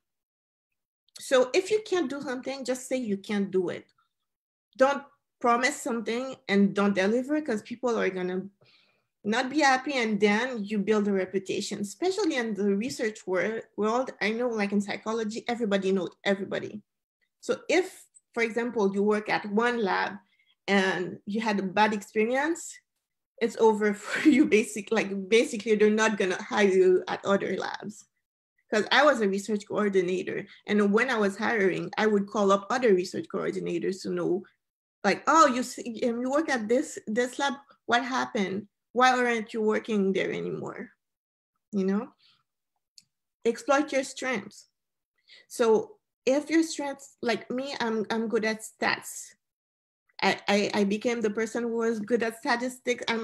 So if you can't do something, just say you can't do it. Don't promise something and don't deliver, because people are gonna not be happy, and then you build a reputation, especially in the research world. I know, like in psychology, everybody knows everybody. So if, for example, you work at one lab and you had a bad experience, it's over for you. Basically, they're not gonna hire you at other labs. Because I was a research coordinator, and when I was hiring, I would call up other research coordinators to know, like, oh, you work at this lab, what happened? Why aren't you working there anymore? You know, exploit your strengths. So if your strengths, like me, I'm good at stats. I became the person who was good at statistics at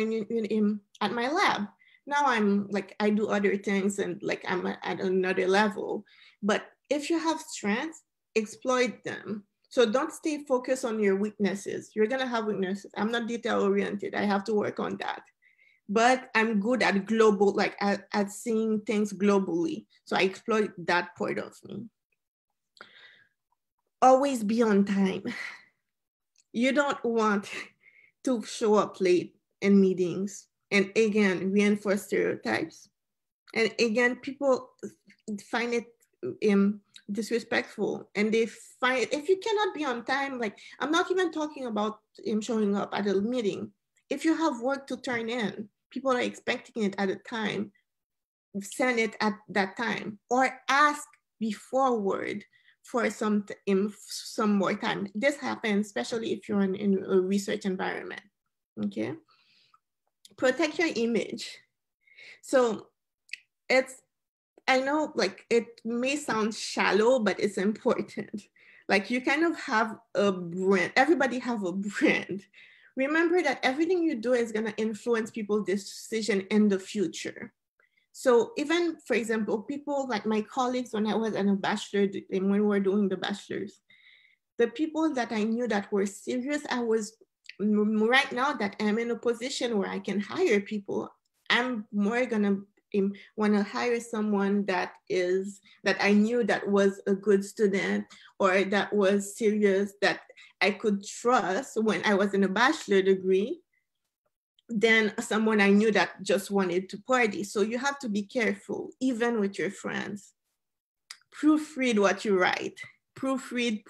my lab. Now I'm like, I do other things and like I'm at another level. But if you have strengths, exploit them. So don't stay focused on your weaknesses. You're gonna have weaknesses. I'm not detail oriented. I have to work on that. But I'm good at global, like at seeing things globally. So I exploit that part of me. Always be on time. You don't want to show up late in meetings. And again, reinforce stereotypes. And again, people find it disrespectful, and they find it, if you cannot be on time, like I'm not even talking about showing up at a meeting. If you have work to turn in, people are expecting it at a time, send it at that time, or ask beforeward for some more time. This happens, especially if you're in a research environment, okay? Protect your image. So I know like it may sound shallow, but it's important. Like you kind of have a brand, everybody have a brand. Remember that everything you do is gonna influence people's decision in the future. So even, for example, people like my colleagues when I was in a bachelor, and when we were doing the bachelor's, the people that I knew that were serious, right now that I'm in a position where I can hire people, I'm more gonna want to hire someone that I knew that was a good student or that was serious, that I could trust when I was in a bachelor degree, than someone I knew that just wanted to party. So you have to be careful, even with your friends. Proofread what you write. Proofread.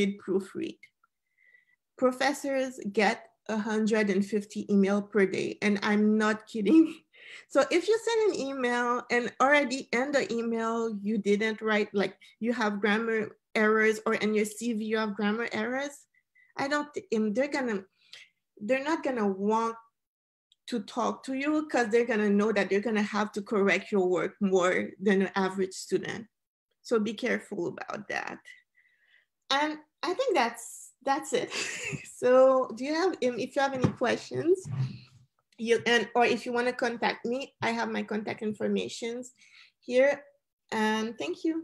Professors get 150 emails per day, and I'm not kidding. So if you send an email and already in the email you didn't write, like you have grammar errors, or in your CV you have grammar errors, they're not gonna want to talk to you because they're going to know that they're going to have to correct your work more than an average student. So be careful about that. And I think that's it. So do you have, if you have any questions, or if you want to contact me, I have my contact information here. And thank you.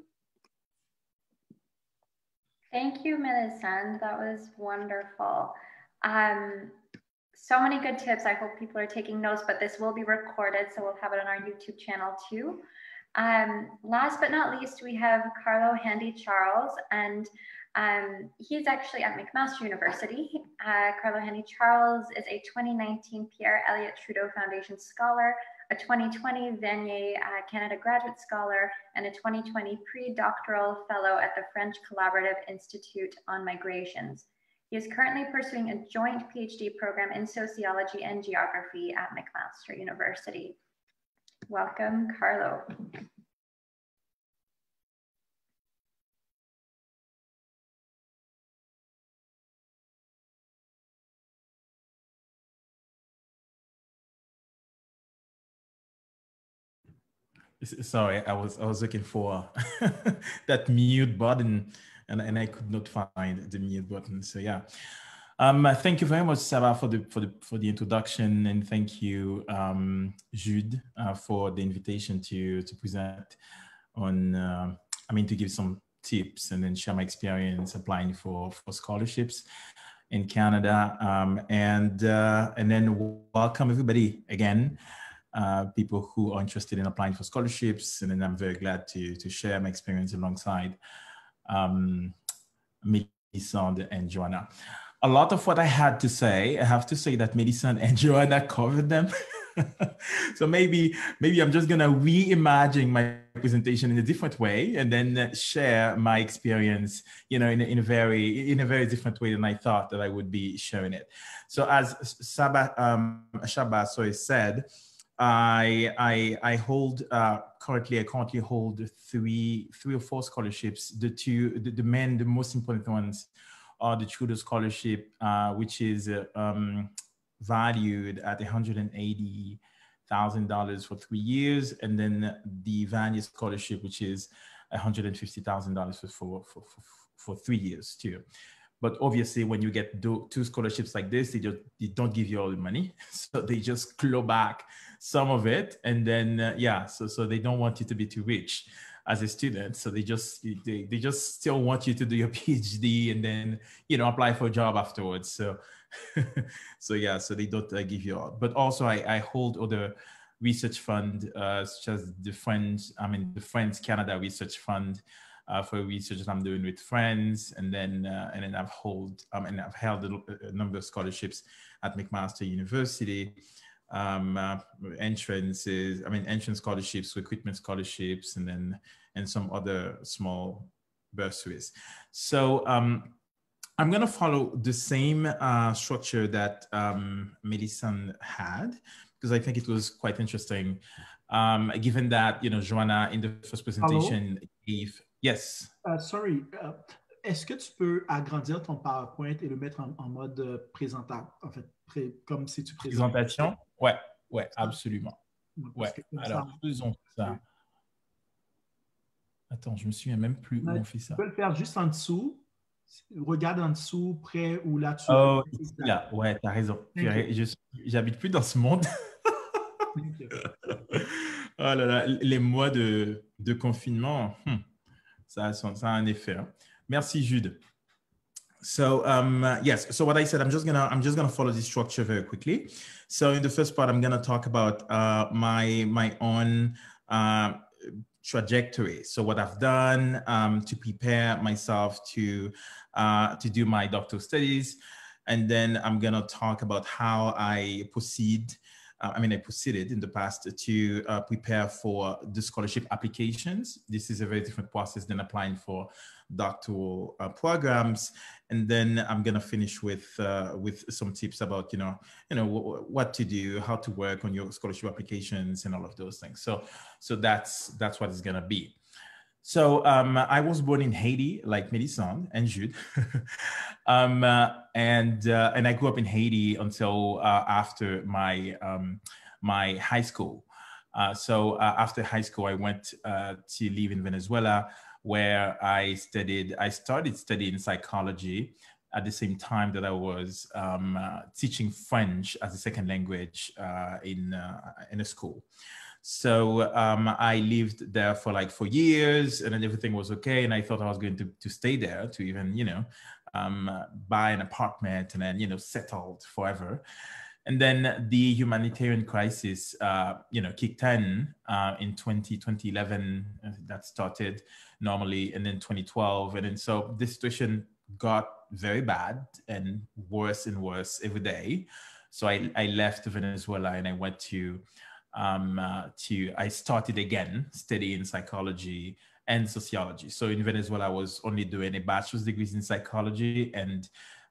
Thank you, Melisande. That was wonderful. So many good tips. I hope people are taking notes, but this will be recorded, so we'll have it on our YouTube channel too. Last but not least, we have Carlo Handy Charles, and he's actually at McMaster University. Carlo Handy Charles is a 2019 Pierre Elliott Trudeau Foundation Scholar, a 2020 Vanier Canada Graduate Scholar, and a 2020 Pre-Doctoral Fellow at the French Collaborative Institute on Migrations. He is currently pursuing a joint PhD program in sociology and geography at McMaster University. Welcome, Carlo. Sorry, I was looking for that mute button, and I could not find the mute button. So yeah, thank you very much, Sarah, for the introduction, and thank you, Jude, for the invitation to present on. To give some tips and then share my experience applying for scholarships in Canada, and then welcome everybody again. People who are interested in applying for scholarships, and then I'm very glad to share my experience alongside Melisande and Joanna. A lot of what I had to say, I have to say that Melisande and Joanna covered them. So maybe I'm just gonna reimagine my presentation in a different way, and then share my experience, in a very different way than I thought that I would be sharing it. So as Shaba said, I hold currently hold three or four scholarships. The most important ones are the Trudeau Scholarship, which is valued at $180,000 for 3 years, and then the Vanier Scholarship, which is $150,000 for 3 years too. But obviously, when you get two scholarships like this, they don't give you all the money, so they just claw back some of it, and then so they don't want you to be too rich as a student, so they just still want you to do your PhD and then apply for a job afterwards. So so they don't give you all. But also, I hold other research fund, such as the Friends Canada Research Fund. For research that I'm doing with friends, and then I've held a number of scholarships at McMaster University, entrance scholarships, recruitment scholarships, and some other small bursaries. So I'm going to follow the same structure that Melisande had, because I think it was quite interesting, given that Joanna in the first presentation gave. Yes. Sorry. Est-ce que tu peux agrandir ton PowerPoint et le mettre en mode présentateur, en fait, comme si tu présentais? Présentation? Ouais, absolument. Ouais. Alors, faisons ça. Attends, je me souviens même plus où on fait ça. Tu peux le faire juste en dessous. Regarde en dessous, près ou là. Oh, là. Ouais, t'as raison. J'habite plus dans ce monde. Oh là là, les mois de confinement. Ça a un effet. Hein. Merci, Jude. So yes, so what I said, I'm just gonna follow this structure very quickly. So in the first part, I'm gonna talk about my own trajectory. So what I've done to prepare myself to do my doctoral studies, and then I'm gonna talk about how I proceeded in the past to prepare for the scholarship applications. This is a very different process than applying for doctoral programs. And then I'm gonna finish with some tips about what to do, how to work on your scholarship applications, and all of those things. So that's what it's gonna be. So I was born in Haiti, like Mélisande and Jude, and I grew up in Haiti until after my high school. So after high school, I went to live in Venezuela, where I started studying psychology at the same time that I was teaching French as a second language in a school. So I lived there for like 4 years, and then everything was okay. And I thought I was going to stay there to even, buy an apartment and then, settled forever. And then the humanitarian crisis, kicked in 2011. That started normally, and then 2012. And then so this situation got very bad and worse every day. So I left Venezuela and I went I started again studying psychology and sociology. So in Venezuela, I was only doing a bachelor's degree in psychology, and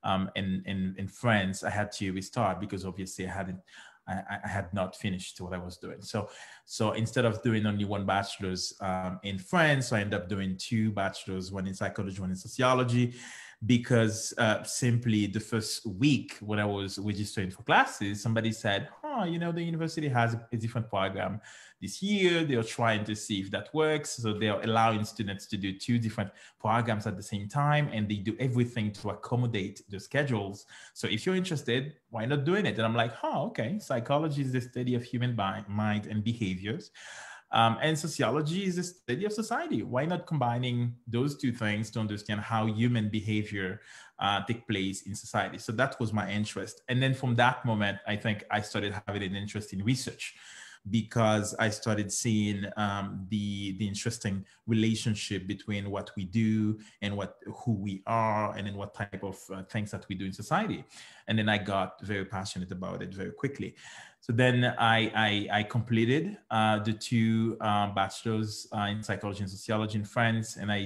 in France, I had to restart because obviously I had not finished what I was doing. So instead of doing only one bachelor's in France, I ended up doing 2 bachelors, one in psychology, one in sociology, because simply the first week when I was registering for classes, somebody said, the university has a different program this year. They're trying to see if that works. So they're allowing students to do 2 different programs at the same time, and they do everything to accommodate the schedules. So if you're interested, why not doing it? And I'm like, okay, psychology is the study of human mind and behaviors. And sociology is the study of society. Why not combining those 2 things to understand how human behavior take place in society? So that was my interest. And then from that moment, I think I started having an interest in research, because I started seeing the interesting relationship between what we do and who we are, and then what type of things that we do in society. And then I got very passionate about it very quickly. So then I completed the 2 bachelors in psychology and sociology in France, and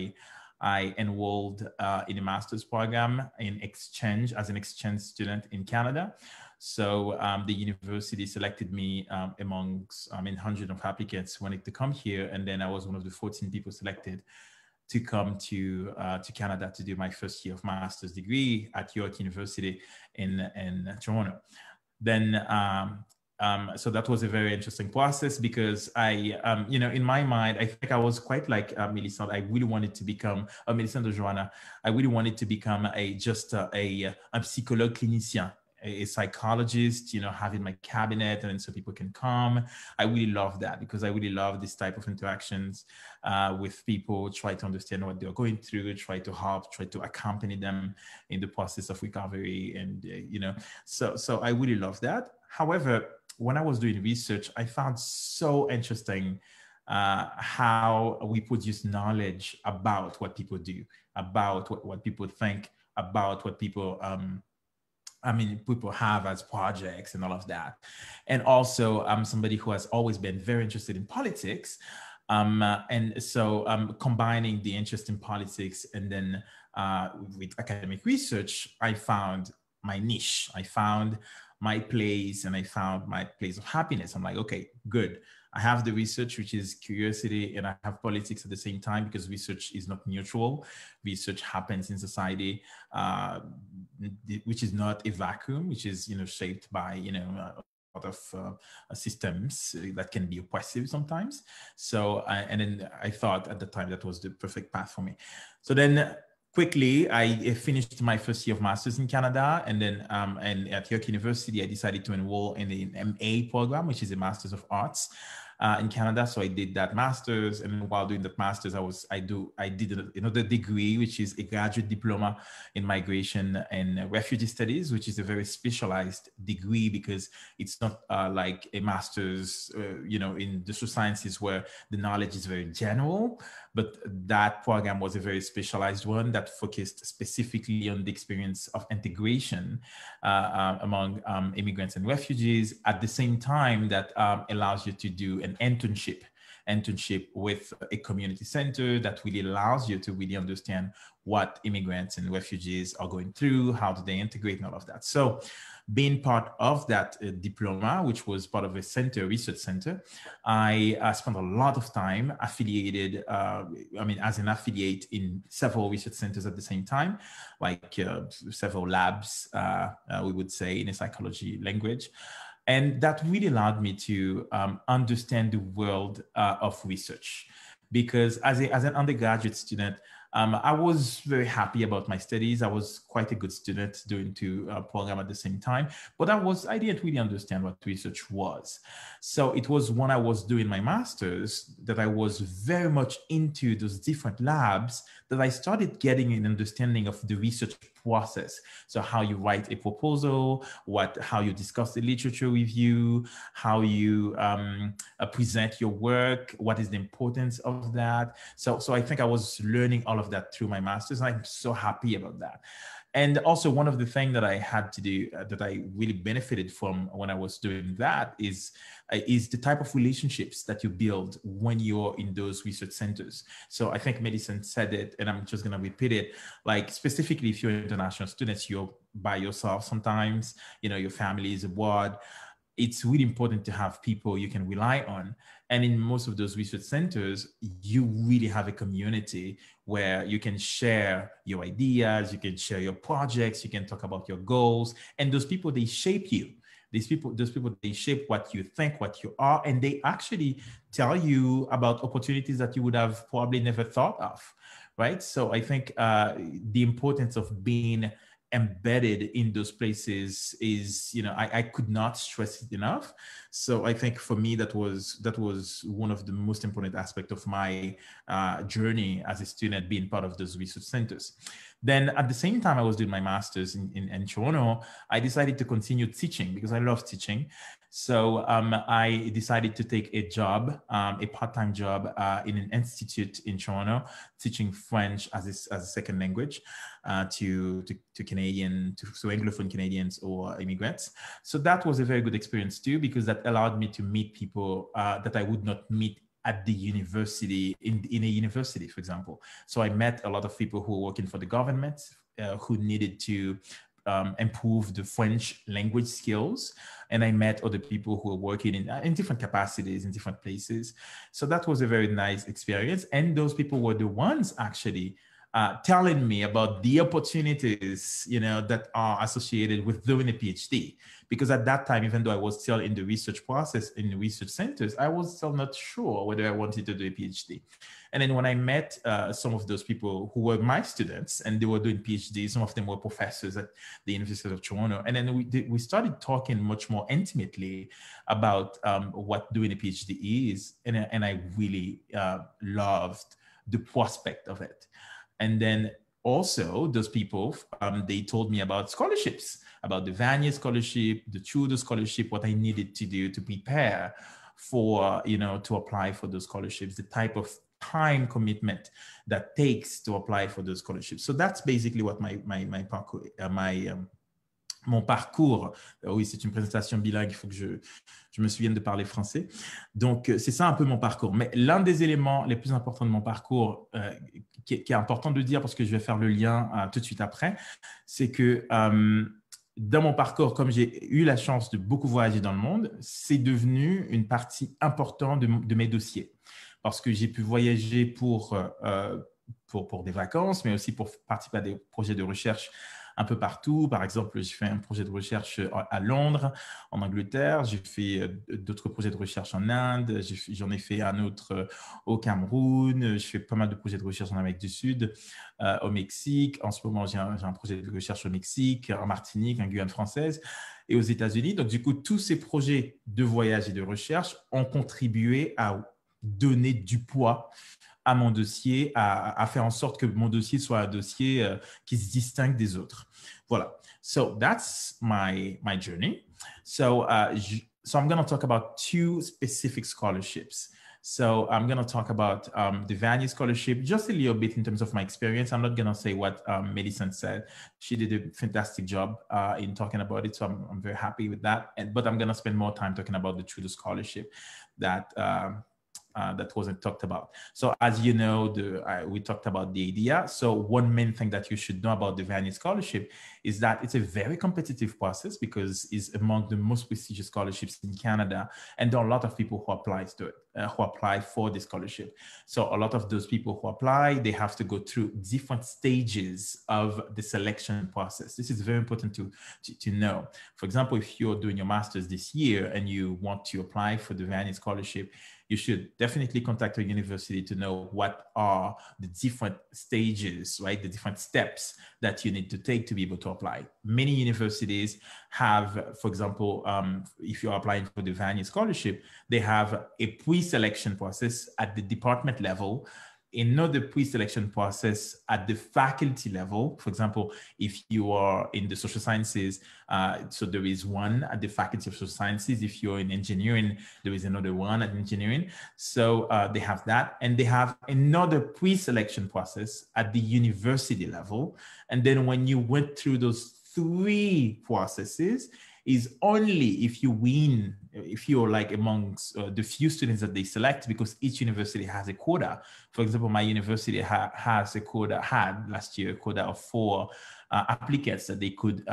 I enrolled in a master's program in exchange as an exchange student in Canada. So the university selected me amongst hundreds of applicants who wanted to come here, and then I was one of the 14 people selected to come to Canada to do my first year of master's degree at York University in Toronto. Then, so that was a very interesting process, because I, in my mind, I think I was quite like Mélisande. I really wanted to become Mélisande Joanna. I really wanted to become a psychologue clinicien, a psychologist, having my cabinet, and then so people can come. I really love that, because I really love this type of interactions with people, try to understand what they're going through, try to help, try to accompany them in the process of recovery. And, so I really love that. However, when I was doing research, I found so interesting how we produce knowledge about what people do, about what people think, about what people, people have as projects and all of that. And also, I'm somebody who has always been very interested in politics. And so combining the interest in politics and then with academic research, I found my niche. I found my place, and I found my place of happiness. I'm like, okay, good. I have the research, which is curiosity, and I have politics at the same time, because research is not neutral. Research happens in society, which is not a vacuum, which is, shaped by, a lot of systems that can be oppressive sometimes. So, and then I thought at the time that was the perfect path for me. So then quickly, I finished my first year of master's in Canada, and then and at York University, I decided to enroll in the MA program, which is a Master's of Arts in Canada. So I did that master's, and while doing that master's, I did another degree, which is a graduate diploma in migration and refugee studies, which is a very specialized degree, because it's not like a master's, in the social sciences, where the knowledge is very general. But that program was a very specialized one that focused specifically on the experience of integration among immigrants and refugees, at the same time that allows you to do an internship with a community center that really allows you to really understand what immigrants and refugees are going through, how do they integrate, and all of that. So being part of that diploma, which was part of a center, research center, I spent a lot of time affiliated, as an affiliate in several research centers at the same time, like several labs, we would say in a psychology language. And that really allowed me to understand the world of research. Because as an undergraduate student, I was very happy about my studies. I was quite a good student doing two programs at the same time, but I didn't really understand what research was. So it was when I was doing my master's that I was very much into those different labs that I started getting an understanding of the research process. So how you write a proposal, how you discuss the literature review, how you present your work, what is the importance of that. So I think I was learning all of that through my master's, and I'm so happy about that. And also one of the things that I had to do that I really benefited from when I was doing that is the type of relationships that you build when you're in those research centers. So I think Melissa said it, and I'm just going to repeat it. Like specifically, if you're international students, you're by yourself sometimes, your family is abroad. It's really important to have people you can rely on. And in most of those research centers, you really have a community where you can share your ideas, you can share your projects, you can talk about your goals. And those people, they shape you. Those people, they shape what you think, what you are, and they actually tell you about opportunities that you would have probably never thought of, right? So I think the importance of being embedded in those places is, I could not stress it enough. So I think for me, that was one of the most important aspects of my journey as a student, being part of those research centers. Then at the same time I was doing my master's in Toronto, I decided to continue teaching because I love teaching. So I decided to take a job, a part-time job in an institute in Toronto, teaching French as a second language to Anglophone Canadians or immigrants. So that was a very good experience too, because that allowed me to meet people that I would not meet at the university, in a university, for example. So I met a lot of people who were working for the government, who needed to improve the French language skills. And I met other people who were working in different capacities in different places. So that was a very nice experience. And those people were the ones actually telling me about the opportunities, that are associated with doing a PhD. Because at that time, even though I was still in the research process in the research centers, I was still not sure whether I wanted to do a PhD. And then when I met some of those people who were my students and they were doing PhDs, some of them were professors at the University of Toronto. And then we started talking much more intimately about what doing a PhD is. And I really loved the prospect of it. And then also those people, they told me about scholarships, about the Vanier Scholarship, the Trudeau Scholarship, what I needed to do to prepare for, to apply for those scholarships, the type of time commitment that takes to apply for those scholarships. So that's basically what my parcours, mon parcours. Oui, c'est une présentation bilingue, il faut que je me souvienne de parler français. Donc, c'est ça un peu mon parcours. Mais l'un des éléments les plus importants de mon parcours, qui est important de dire parce que je vais faire le lien tout de suite après, c'est que dans mon parcours, comme j'ai eu la chance de beaucoup voyager dans le monde, c'est devenu une partie importante de mes dossiers. Parce que j'ai pu voyager pour des vacances, mais aussi pour participer à des projets de recherche un peu partout. Par exemple, j'ai fait un projet de recherche à Londres, en Angleterre. J'ai fait d'autres projets de recherche en Inde. J'en ai fait un autre au Cameroun. Je fais pas mal de projets de recherche en Amérique du Sud, au Mexique. En ce moment, j'ai un projet de recherche au Mexique, en Martinique, en Guyane française et aux États-Unis. Donc, du coup, tous ces projets de voyage et de recherche ont contribué à donner du poids à mon dossier, à faire en sorte que mon dossier soit un dossier qui se distingue des autres. Voilà. So that's my journey. So I'm going to talk about two specific scholarships. So I'm going to talk about the Vanier Scholarship, just a little bit in terms of my experience. I'm not going to say what Millicent said. She did a fantastic job in talking about it, so I'm very happy with that. But I'm going to spend more time talking about the Trudeau Scholarship that that wasn't talked about. So as you know, we talked about the idea. So one main thing that you should know about the Vanier Scholarship is that it's a very competitive process because it's among the most prestigious scholarships in Canada. And there are a lot of people who apply to it, who apply for the scholarship. So a lot of those people who apply, they have to go through different stages of the selection process. This is very important to know. For example, if you're doing your master's this year and you want to apply for the Vanier Scholarship, you should definitely contact your university to know what are the different stages, right? The different steps that you need to take to be able to apply. Many universities have, for example, if you're applying for the Vanier Scholarship, they have a pre-selection process at the department level, another pre-selection process at the faculty level. For example, if you are in the social sciences, so there is one at the Faculty of Social Sciences. If you're in engineering, there is another one at engineering. So they have that. And they have another pre-selection process at the university level. And then when you went through those three processes, is only if you win, if you're like amongst the few students that they select, because each university has a quota. For example, my university has a quota, had last year a quota of 4 applicants that they could,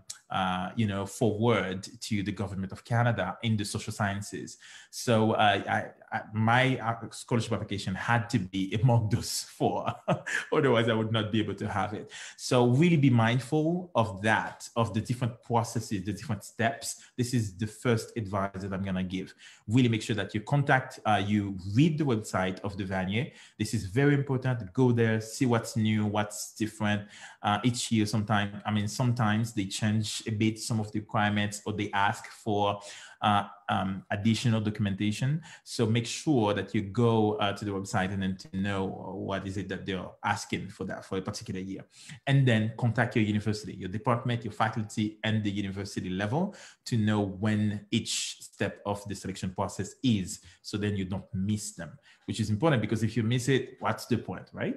forward to the government of Canada in the social sciences. So my scholarship application had to be among those 4, otherwise I would not be able to have it. So really be mindful of that, of the different processes, the different steps. This is the first advice that I'm gonna give. Really make sure that you you read the website of the Vanier. This is very important. Go there, see what's new, what's different each year. Sometimes they change a bit some of the requirements, or they ask for additional documentation. So make sure that you go to the website and then to know what is it that they're asking for that for a particular year. And then contact your university, your department, your faculty, and the university level to know when each step of the selection process is. So then you don't miss them, which is important, because if you miss it, what's the point, right?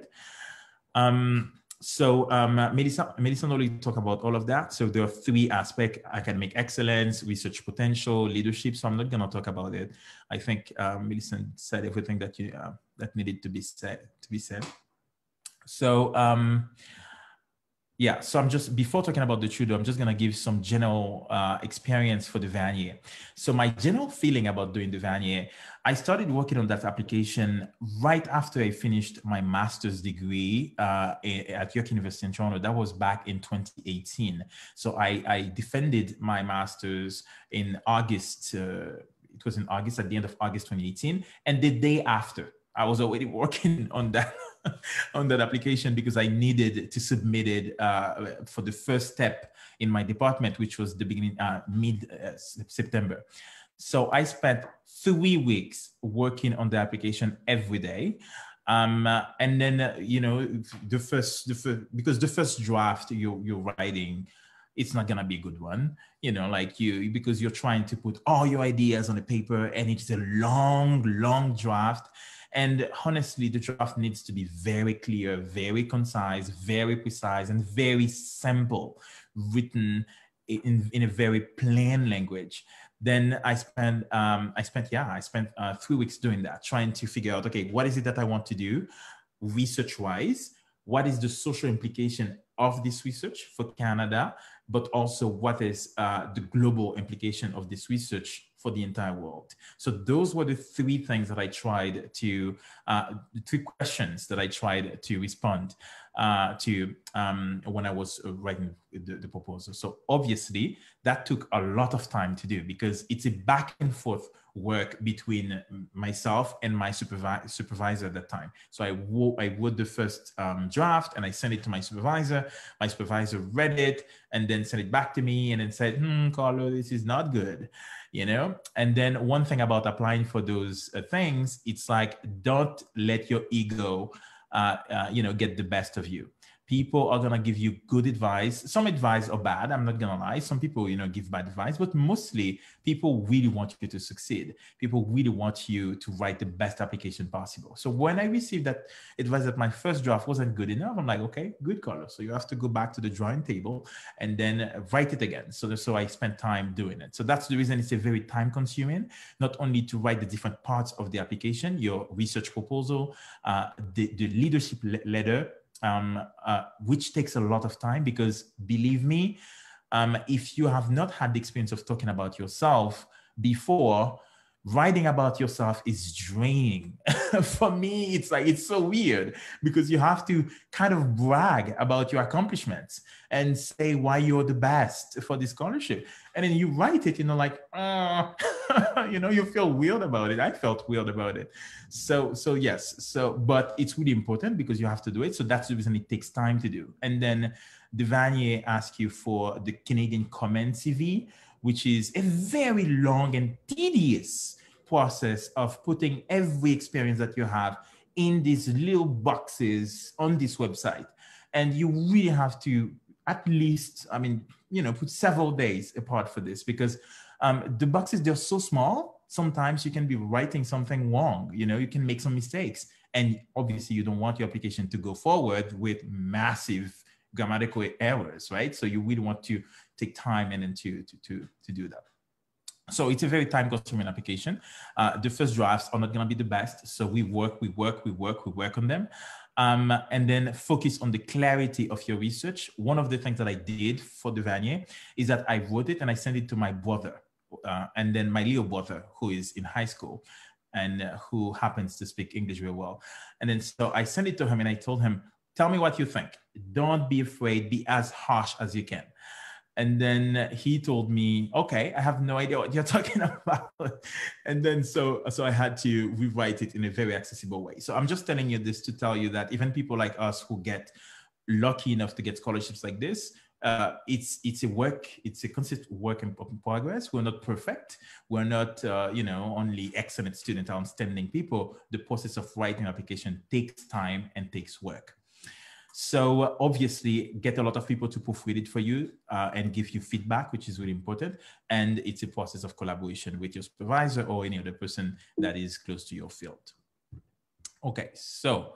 Melissa already talked about all of that. So there are 3 aspects: academic excellence, research potential, leadership. So I'm not going to talk about it. I think Melissa said everything that that needed to be said. So so before talking about the Trudeau, I'm just going to give some general experience for the Vanier. So my general feeling about doing the Vanier, I started working on that application right after I finished my master's degree at York University in Toronto. That was back in 2018. So I defended my master's in August. It was in August, at the end of August 2018. And the day after, I was already working on that on that application, because I needed to submit it for the first step in my department, which was the beginning, mid-September. So I spent 3 weeks working on the application every day. And then, because the first draft you're writing, it's not gonna be a good one, because you're trying to put all your ideas on the paper, and it's a long draft. And honestly, the draft needs to be very clear, very concise, very precise, and very simple, written in a very plain language. Then I spent 3 weeks doing that, trying to figure out, okay, what is it that I want to do research-wise? What is the social implication of this research for Canada, but also what is the global implication of this research for the entire world? So those were the 3 things that I tried to, the 3 questions that I tried to respond to when I was writing the proposal. So obviously that took a lot of time to do, because it's a back and forth work between myself and my supervisor at that time. So I wrote the first draft and I sent it to my supervisor. My supervisor read it and then sent it back to me and then said, Carlo, this is not good, And then one thing about applying for those things, it's like, don't let your ego, get the best of you. People are going to give you good advice. Some advice are bad. I'm not going to lie. Some people, give bad advice, but mostly people really want you to succeed. People really want you to write the best application possible. So when I received that advice that my first draft wasn't good enough, I'm like, okay, good color. So you have to go back to the drawing table and then write it again. So I spent time doing it. So that's the reason it's a very time consuming, not only to write the different parts of the application, your research proposal, the leadership letter, which takes a lot of time, because believe me, if you have not had the experience of talking about yourself before, writing about yourself is draining. For me, it's so weird, because you have to kind of brag about your accomplishments and say why you're the best for this scholarship. And then you write it, you feel weird about it. I felt weird about it. So yes. But it's really important because you have to do it. So that's the reason it takes time to do. And then the Vanier asks you for the Canadian Comment CV, which is a very long and tedious process of putting every experience that you have in these little boxes on this website. And you really have to at least, put several days apart for this, because the boxes, they're so small. Sometimes you can be writing something wrong, you can make some mistakes. And obviously you don't want your application to go forward with massive grammatical errors, right? So you really want to take time and then to do that. So it's a very time-consuming application. The first drafts are not going to be the best. So we work on them. And then focus on the clarity of your research. One of the things that I did for the Vanier is that I wrote it and I sent it to my brother, and then my little brother, who is in high school and who happens to speak English very well. And then so I sent it to him and I told him, tell me what you think. Don't be afraid. Be as harsh as you can. And then he told me, okay, I have no idea what you're talking about. And then so I had to rewrite it in a very accessible way. So I'm just telling you this to tell you that even people like us who get lucky enough to get scholarships like this, it's a constant work in progress. We're not perfect. We're not, only excellent students, outstanding people. The process of writing an application takes time and takes work. So obviously get a lot of people to proofread it for you and give you feedback, which is really important. And it's a process of collaboration with your supervisor or any other person that is close to your field. Okay, so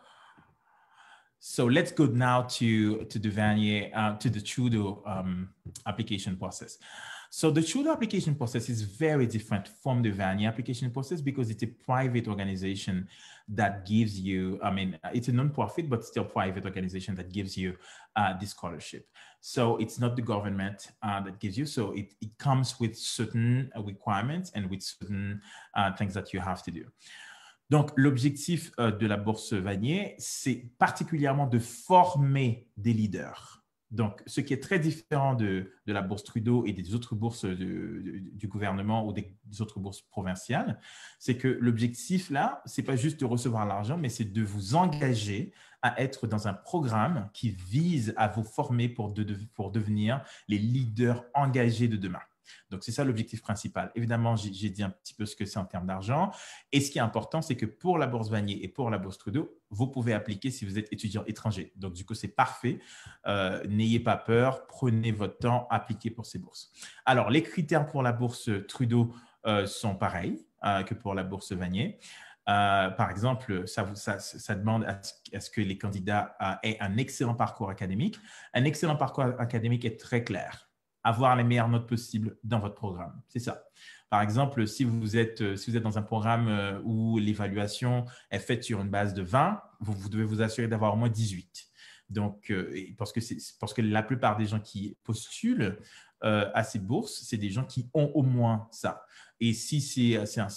let's go now to the Vanier, to the Trudeau application process. So the Trudeau application process is very different from the Vanier application process because it's a private organization that gives you, it's a non-profit, but still private organization that gives you this scholarship. So it's not the government that gives you, so it comes with certain requirements and with certain things that you have to do. Donc, l'objectif de la bourse Vanier, c'est particulièrement de former des leaders. Donc, ce qui est très différent de la bourse Trudeau et des autres bourses du gouvernement ou des autres bourses provinciales, c'est que l'objectif là, c'est pas juste de recevoir l'argent, mais c'est de vous engager à être dans un programme qui vise à vous former pour devenir les leaders engagés de demain. Donc, c'est ça l'objectif principal. Évidemment, j'ai dit un petit peu ce que c'est en termes d'argent. Et ce qui est important, c'est que pour la bourse Vanier et pour la bourse Trudeau, vous pouvez appliquer si vous êtes étudiant étranger. Donc, du coup, c'est parfait. N'ayez pas peur. Prenez votre temps. Appliquez pour ces bourses. Alors, les critères pour la bourse Trudeau sont pareils que pour la bourse Vanier. Par exemple, ça demande à ce que les candidats aient un excellent parcours académique. Un excellent parcours académique est très clair. Avoir les meilleures notes possibles dans votre programme. C'est ça. Par exemple, si vous êtes dans un programme où l'évaluation est faite sur une base de 20, vous devez vous assurer d'avoir au moins 18. Donc, parce que la plupart des gens qui postulent à ces bourses, c'est des gens qui ont au moins ça. Et si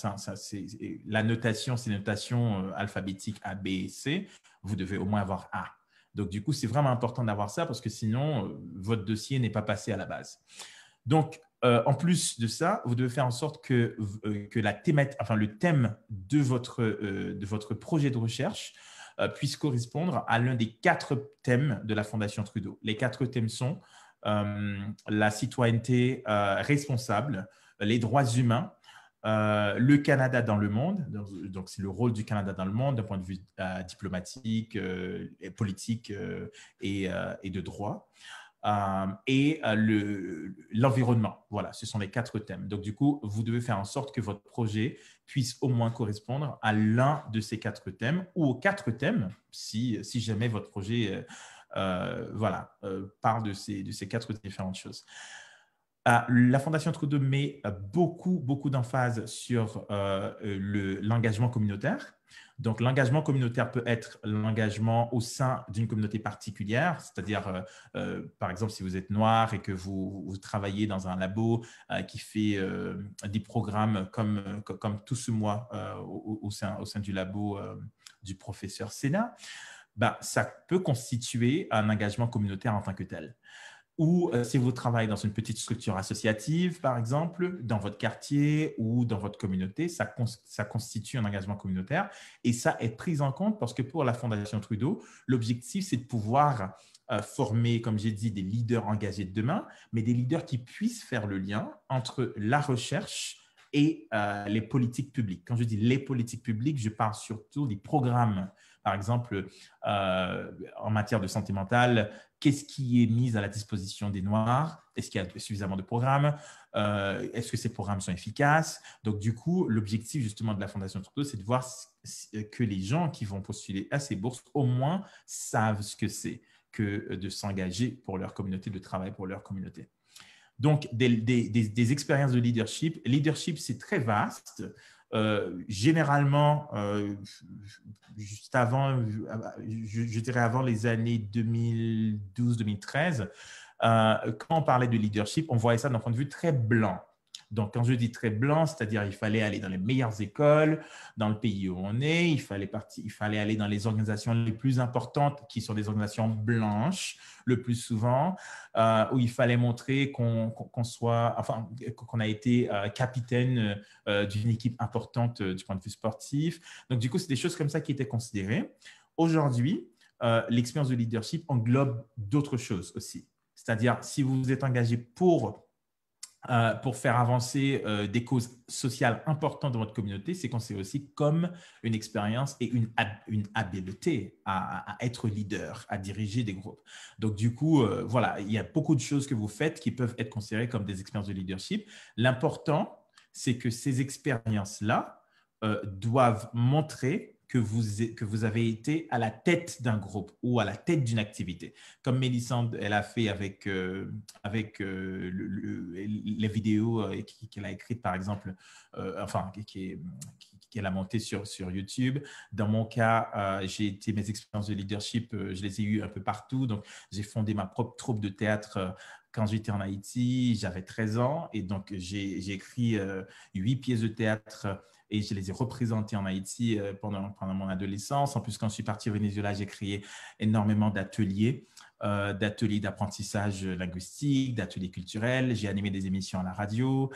la notation, c'est une notation alphabétique A, B et C, vous devez au moins avoir A. Donc, du coup, c'est vraiment important d'avoir ça parce que sinon, votre dossier n'est pas passé à la base. Donc, en plus de ça, vous devez faire en sorte que le thème de votre projet de recherche puisse correspondre à l'un des 4 thèmes de la Fondation Trudeau. Les 4 thèmes sont la citoyenneté responsable, les droits humains, le Canada dans le monde. Donc, c'est le rôle du Canada dans le monde d'un point de vue diplomatique, politique et de droit. Et l'environnement. Voilà, ce sont les 4 thèmes. Donc, du coup, vous devez faire en sorte que votre projet puisse au moins correspondre à l'un de ces 4 thèmes ou aux 4 thèmes, si jamais votre projet parle de ces 4 différentes choses. La Fondation Trudeau met beaucoup d'emphase sur l'engagement communautaire. Donc, l'engagement communautaire peut être l'engagement au sein d'une communauté particulière, c'est-à-dire, par exemple, si vous êtes noir et que vous travaillez dans un labo qui fait des programmes comme tout ce mois au sein du labo du professeur Sénat, ça peut constituer un engagement communautaire en tant que tel. Ou si vous travaillez dans une petite structure associative, par exemple, dans votre quartier ou dans votre communauté, ça constitue un engagement communautaire et ça est pris en compte parce que pour la Fondation Trudeau, l'objectif, c'est de pouvoir former, comme j'ai dit, des leaders engagés de demain, mais des leaders qui puissent faire le lien entre la recherche et les politiques publiques. Quand je dis les politiques publiques, je parle surtout des programmes. Par exemple, en matière de santé mentale, qu'est-ce qui est mis à la disposition des Noirs? Est-ce qu'il y a suffisamment de programmes? Est-ce que ces programmes sont efficaces? Donc, du coup, l'objectif justement de la Fondation Trudeau, c'est de voir que les gens qui vont postuler à ces bourses, au moins, savent ce que c'est que de s'engager pour leur communauté, de travailler pour leur communauté. Donc, des expériences de leadership. Leadership, c'est très vaste. Généralement, juste avant, je dirais avant les années 2012-2013, quand on parlait de leadership, on voyait ça d'un point de vue très blanc. Donc, quand je dis très blanc, c'est-à-dire il fallait aller dans les meilleures écoles, dans le pays où on est, il fallait aller dans les organisations les plus importantes, qui sont des organisations blanches, le plus souvent, où il fallait montrer qu'on a été capitaine d'une équipe importante du point de vue sportif. Donc, du coup, c'est des choses comme ça qui étaient considérées. Aujourd'hui, l'expérience de leadership englobe d'autres choses aussi. C'est-à-dire, si vous êtes engagé pour faire avancer des causes sociales importantes dans votre communauté, c'est considéré aussi comme une expérience et une habileté à être leader, à diriger des groupes. Donc, du coup, voilà, il y a beaucoup de choses que vous faites qui peuvent être considérées comme des expériences de leadership. L'important, c'est que ces expériences-là doivent montrer que vous avez été à la tête d'un groupe ou à la tête d'une activité. Comme Mélissande, elle a fait avec les vidéos qu'elle a écrites, par exemple, qu'elle a montées sur YouTube. Dans mon cas, mes expériences de leadership, je les ai eues un peu partout. Donc, j'ai fondé ma propre troupe de théâtre quand j'étais en Haïti. J'avais 13 ans et donc j'ai écrit 8 pièces de théâtre et je les ai représentées en Haïti pendant mon adolescence. En plus, quand je suis parti au Venezuela, j'ai créé énormément d'ateliers d'apprentissage linguistique, d'ateliers culturels. J'ai animé des émissions à la radio.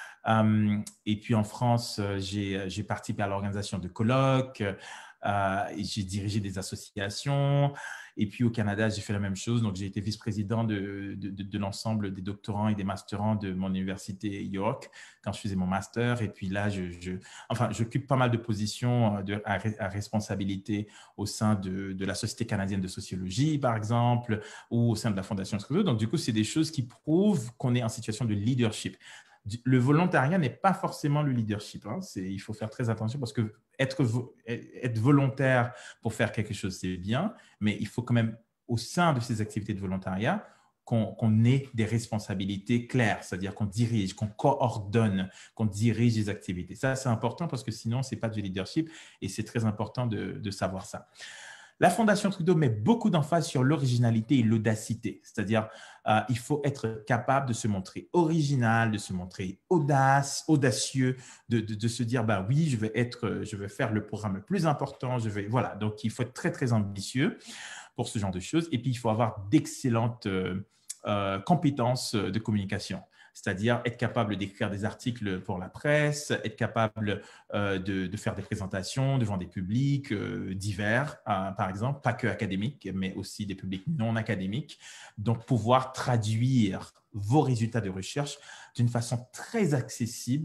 Et puis en France, j'ai participé à l'organisation de colloques. J'ai dirigé des associations. Et puis au Canada, j'ai fait la même chose. Donc, j'ai été vice-président de l'ensemble des doctorants et des masterants de mon université York quand je faisais mon master. Et puis là, j'occupe pas mal de positions à responsabilité au sein de la Société canadienne de sociologie, par exemple, ou au sein de la Fondation Trudeau. Donc, du coup, c'est des choses qui prouvent qu'on est en situation de leadership. Le volontariat n'est pas forcément le leadership. Il faut faire très attention parce que être volontaire pour faire quelque chose, c'est bien, mais il faut quand même, au sein de ces activités de volontariat, qu'on ait des responsabilités claires, c'est-à-dire qu'on dirige, qu'on coordonne, qu'on dirige les activités. Ça, c'est important parce que sinon, ce n'est pas du leadership et c'est très important de savoir ça. La Fondation Trudeau met beaucoup d'emphase sur l'originalité et l'audacité, c'est-à-dire il faut être capable de se montrer original, de se montrer audacieux, de se dire oui, je vais faire le programme le plus important, voilà. Donc il faut être très très ambitieux pour ce genre de choses et puis il faut avoir d'excellentes compétences de communication. C'est-à-dire être capable d'écrire des articles pour la presse, être capable de faire des présentations devant des publics divers, par exemple, pas que académiques, mais aussi des publics non académiques. Donc, pouvoir traduire vos résultats de recherche d'une façon très accessible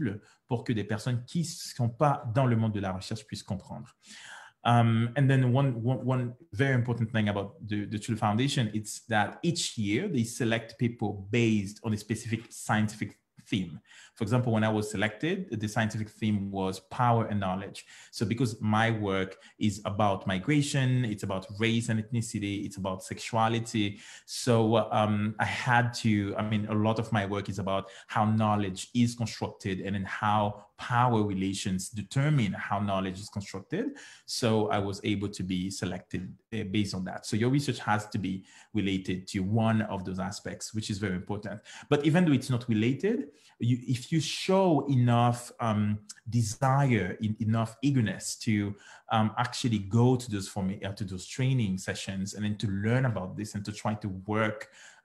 pour que des personnes qui ne sont pas dans le monde de la recherche puissent comprendre. And then one very important thing about the TUDO Foundation is that each year they select people based on a specific scientific theme. For example, when I was selected, the scientific theme was power and knowledge. So because my work is about migration, it's about race and ethnicity, it's about sexuality. So I had to, I mean, a lot of my work is about how knowledge is constructed and then how power relations determine how knowledge is constructed. So I was able to be selected based on that. So your research has to be related to one of those aspects, which is very important. But even though it's not related, if you show enough desire, enough eagerness to actually go to those training sessions and then to learn about this and to try to work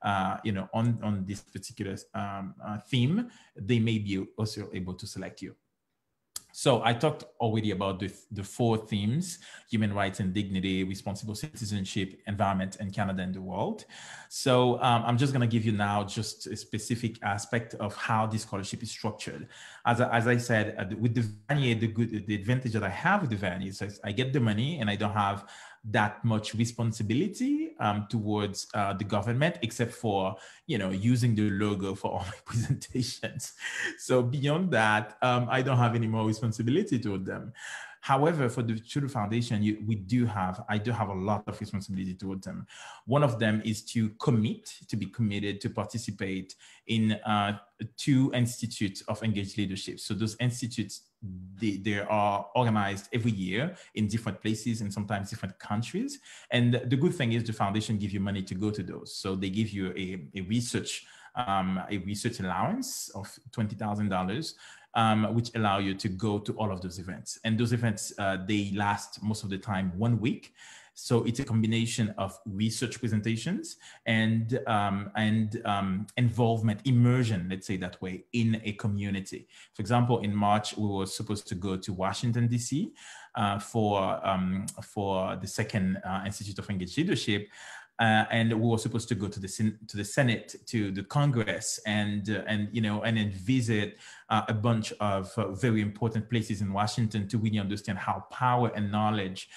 on this particular theme, they may be also able to select you. So I talked already about the 4 themes: human rights and dignity, responsible citizenship, environment, and Canada and the world. So I'm just going to give you now just a specific aspect of how this scholarship is structured. As I said, with the Vanier, the advantage that I have with the Vanier is I get the money and I don't have that much responsibility towards the government, except for, using the logo for all my presentations. So beyond that, I don't have any more responsibility toward them. However, for the TUDO Foundation, I do have a lot of responsibility towards them. One of them is to be committed to participate in 2 institutes of engaged leadership. So those institutes, they are organized every year in different places and sometimes different countries. And the good thing is the foundation gives you money to go to those. So they give you a research allowance of $20,000. Which allow you to go to all of those events. And those events, they last most of the time 1 week. So it's a combination of research presentations and involvement, immersion, let's say that way, in a community. For example, in March, we were supposed to go to Washington, D.C. For the second Institute of Engaged Leadership. And we were supposed to go to the Senate, to the Congress, and then visit a bunch of very important places in Washington to really understand how power and knowledge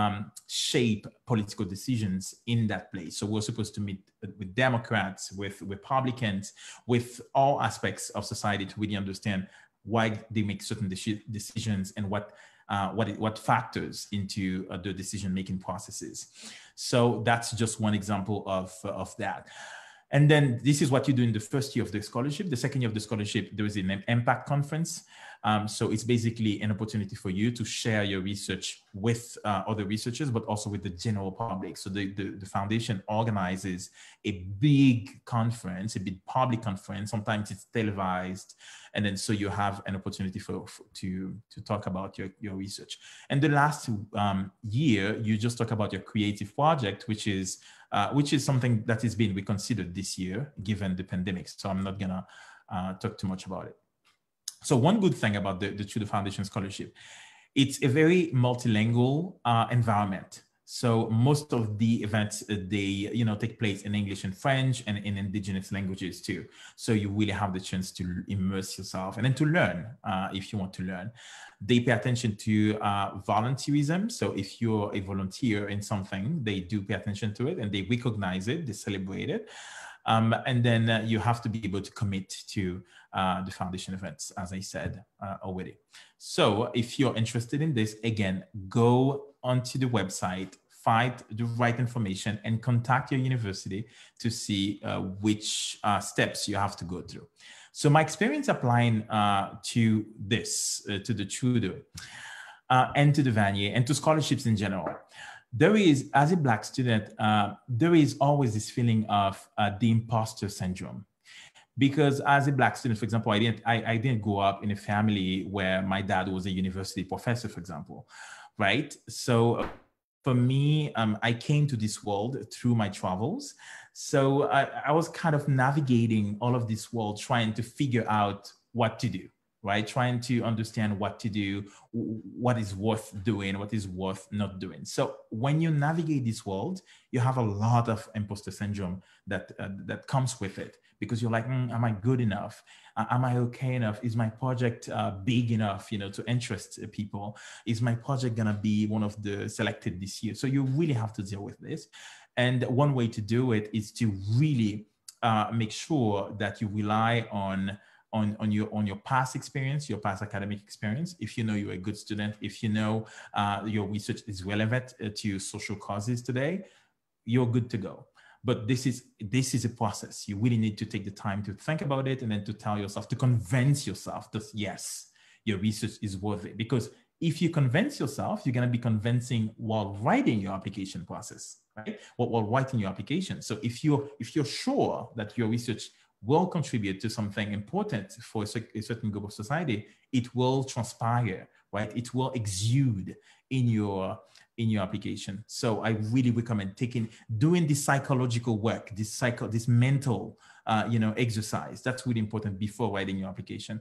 shape political decisions in that place. So we're supposed to meet with Democrats, with Republicans, with all aspects of society to really understand why they make certain decisions and what factors into the decision-making processes. So that's just one example of that. And then this is what you do in the first year of the scholarship. The second year of the scholarship, there is an impact conference. So it's basically an opportunity for you to share your research with other researchers, but also with the general public. So the foundation organizes a big conference, a big public conference. Sometimes it's televised. And then so you have an opportunity to talk about your research. And the last year, you just talk about your creative project, which is something that is being reconsidered this year, given the pandemic. So I'm not gonna talk too much about it. So one good thing about the TUDO Foundation Scholarship, it's a very multilingual environment. So most of the events, they take place in English and French and in indigenous languages too. So you really have the chance to immerse yourself and then to learn if you want to learn. They pay attention to volunteerism. So if you're a volunteer in something, they do pay attention to it and they recognize it, they celebrate it. And then you have to be able to commit to the foundation events, as I said already. So if you're interested in this, again, go onto the website, find the right information and contact your university to see which steps you have to go through. So my experience applying to this, to the TUDO and to the Vanier and to scholarships in general, there is, as a Black student, there is always this feeling of the imposter syndrome. Because as a Black student, for example, I didn't grow up in a family where my dad was a university professor, for example, right? So for me, I came to this world through my travels. So I was kind of navigating all of this world, trying to figure out what to do, right? Trying to understand what to do, what is worth doing, what is worth not doing. So when you navigate this world, you have a lot of imposter syndrome that comes with it, because you're like, am I good enough? Am I okay enough? Is my project big enough, to interest people? Is my project gonna be one of the selected this year? So you really have to deal with this. And one way to do it is to really make sure that you rely on your past experience, your past academic experience. If you know you're a good student, if you know your research is relevant to social causes today, you're good to go. But this is a process. You really need to take the time to think about it, and then to tell yourself, to convince yourself that yes, your research is worth it. Because if you convince yourself, you're going to be convincing while writing your application process, right? While writing your application. So if you're sure that your research will contribute to something important for a certain group of society, it will transpire, right? It will exude in your application. So I really recommend doing this psychological work, this mental, exercise. That's really important before writing your application.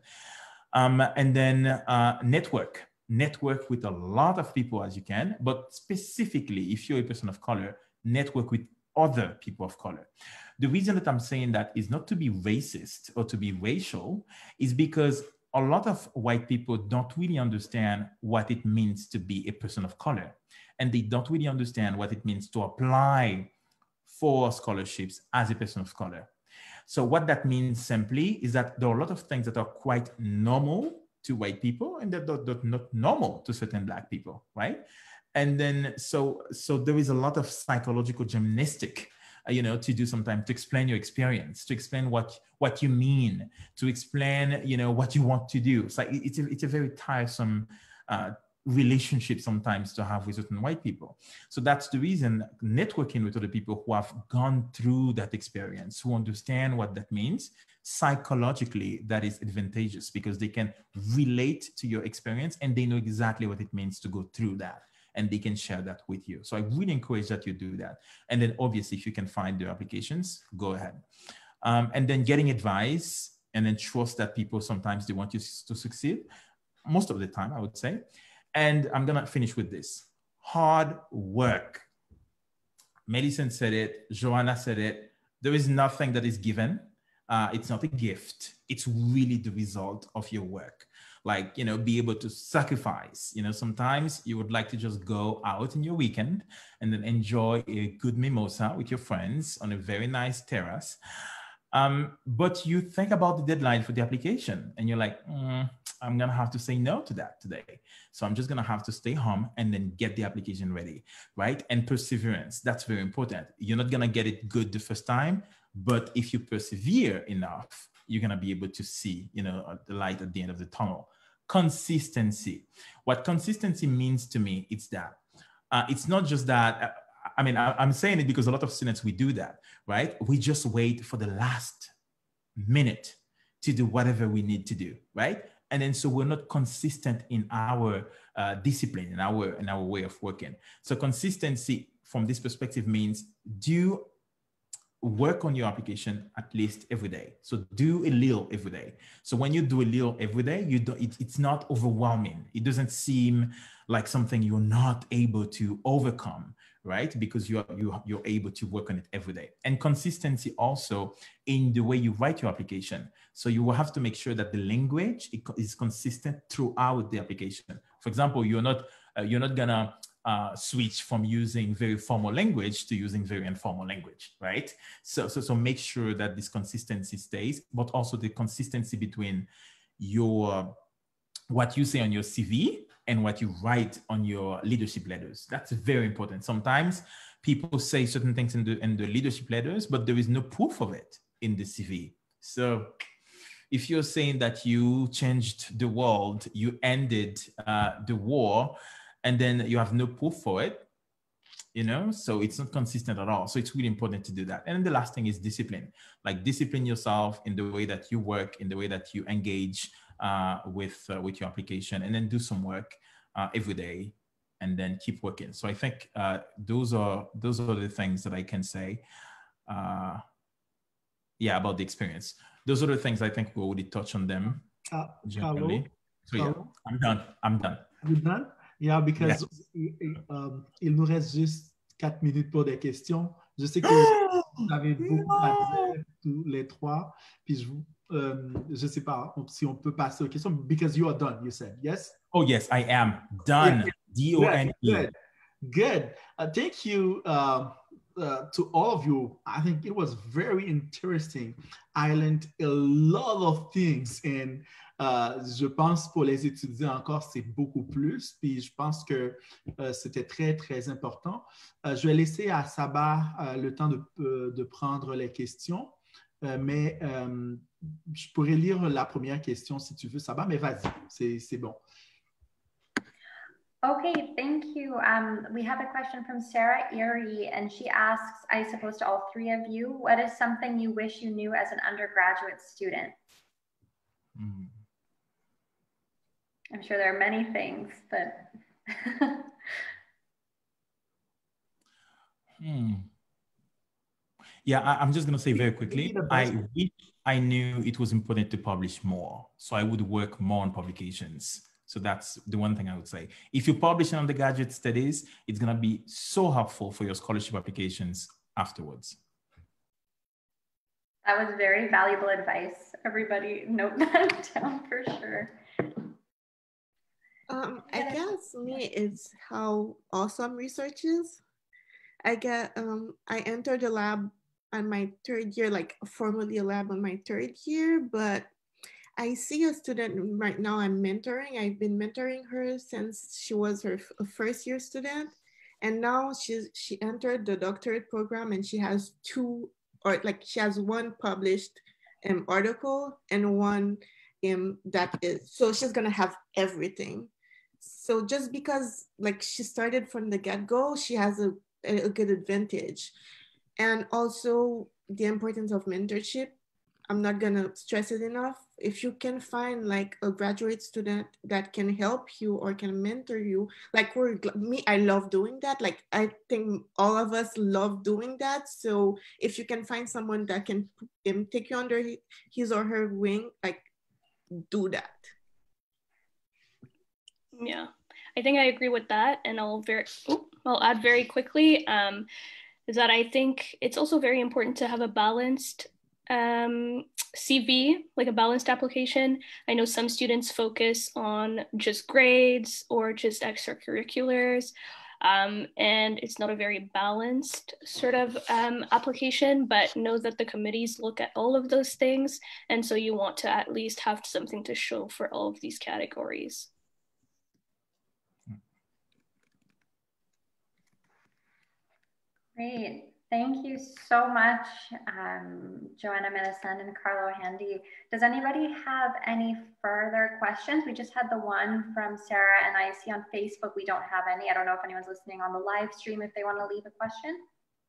And then network with a lot of people as you can, but specifically if you're a person of color, network with other people of color. The reason that I'm saying that is not to be racist or to be racial, is because a lot of white people don't really understand what it means to be a person of color. And they don't really understand what it means to apply for scholarships as a person of color. So what that means simply is that there are a lot of things that are quite normal to white people and that are not normal to certain Black people, right? And then, so there is a lot of psychological gymnastic, to do sometimes, to explain your experience, to explain what you mean, to explain, what you want to do. So it's a very tiresome relationship sometimes to have with certain white people. So that's the reason networking with other people who have gone through that experience, who understand what that means, psychologically, that is advantageous, because they can relate to your experience and they know exactly what it means to go through that. And they can share that with you. So I really encourage that you do that. And then obviously, if you can find the applications, go ahead. And then getting advice, and then trust that people, sometimes they want you to succeed. Most of the time, I would say. And I'm gonna finish with this. Hard work. Melissa said it, Joanna said it. There is nothing that is given. It's not a gift. It's really the result of your work. Like, be able to sacrifice. Sometimes you would like to just go out in your weekend and then enjoy a good mimosa with your friends on a very nice terrace. But you think about the deadline for the application and you're like, I'm going to have to say no to that today. So I'm just going to have to stay home and then get the application ready, right? And perseverance, that's very important. You're not going to get it good the first time, but if you persevere enough, you're going to be able to see, the light at the end of the tunnel. Consistency. What consistency means to me, it's that. It's not just that. I'm saying it because a lot of students, we do that, right? We just wait for the last minute to do whatever we need to do, right? And then so we're not consistent in our discipline, in our way of working. So consistency from this perspective means work on your application at least every day. So do a little every day. So when you do a little every day, it's not overwhelming. It doesn't seem like something you're not able to overcome, right? Because you're able to work on it every day. And consistency also in the way you write your application. So you will have to make sure that the language is consistent throughout the application. For example, you're not gonna switch from using very formal language to using very informal language, right? So make sure that this consistency stays, but also the consistency between what you say on your CV and what you write on your leadership letters. That's very important. Sometimes people say certain things in the leadership letters, but there is no proof of it in the CV. So if you're saying that you changed the world, you ended the war, and then you have no proof for it, so it's not consistent at all. So it's really important to do that. And then the last thing is discipline. Like discipline yourself in the way that you work, in the way that you engage with your application, and then do some work every day, and then keep working. So I think those are the things that I can say. About the experience. Those are the things I think we already touched on them. Carlo? So yeah, I'm done. You're done? Yeah, because yes. Il nous reste juste 4 minutes pour des questions. Je sais que vous avez beaucoup à dire, tous les trois. Puis je sais pas si on peut passer aux questions. Because you are done, you said, yes? Oh, yes, I am done. Yeah. D-O-N-E. Good. Thank you to all of you. I think it was very interesting. I learned a lot of things and je pense pour les étudiants encore, c'est beaucoup plus. Puis je pense que c'était très, très important. Je vais laisser à Sabah le temps de prendre les questions. Mais je pourrais lire la première question si tu veux, Sabah, mais vas-y, c'est bon. Okay, thank you. We have a question from Sarah Erie, and she asks, I suppose to all three of you, what is something you wish you knew as an undergraduate student? I'm sure there are many things, but... Yeah, I'm just going to say very quickly, I wish I knew it was important to publish more, so I would work more on publications. So that's the one thing I would say. If you publish in undergraduate studies, it's going to be so helpful for your scholarship applications afterwards. That was very valuable advice. Everybody note that down for sure. I guess me, it's how awesome research is. I entered the lab on my third year, like formally a lab on my third year, but I see a student right now I'm mentoring. I've been mentoring her since she was her first year student. And now she entered the doctorate program and she has she has one published article and one that is, so she's gonna have everything. So just because like she started from the get-go, she has a good advantage. And also the importance of mentorship. I'm not gonna stress it enough. If you can find like a graduate student that can help you or can mentor you, like I love doing that. Like I think all of us love doing that. So if you can find someone that can take you under his or her wing, like do that. Yeah, I think I agree with that. And I'll add very quickly is that I think it's also very important to have a balanced CV, like a balanced application. I know some students focus on just grades or just extracurriculars, and it's not a very balanced sort of application, but know that the committees look at all of those things. And so you want to at least have something to show for all of these categories. Great. Thank you so much, Joanna Millicent and Carlo Handy. Does anybody have any further questions? We just had the one from Sarah, and I see on Facebook we don't have any. I don't know if anyone's listening on the live stream if they want to leave a question.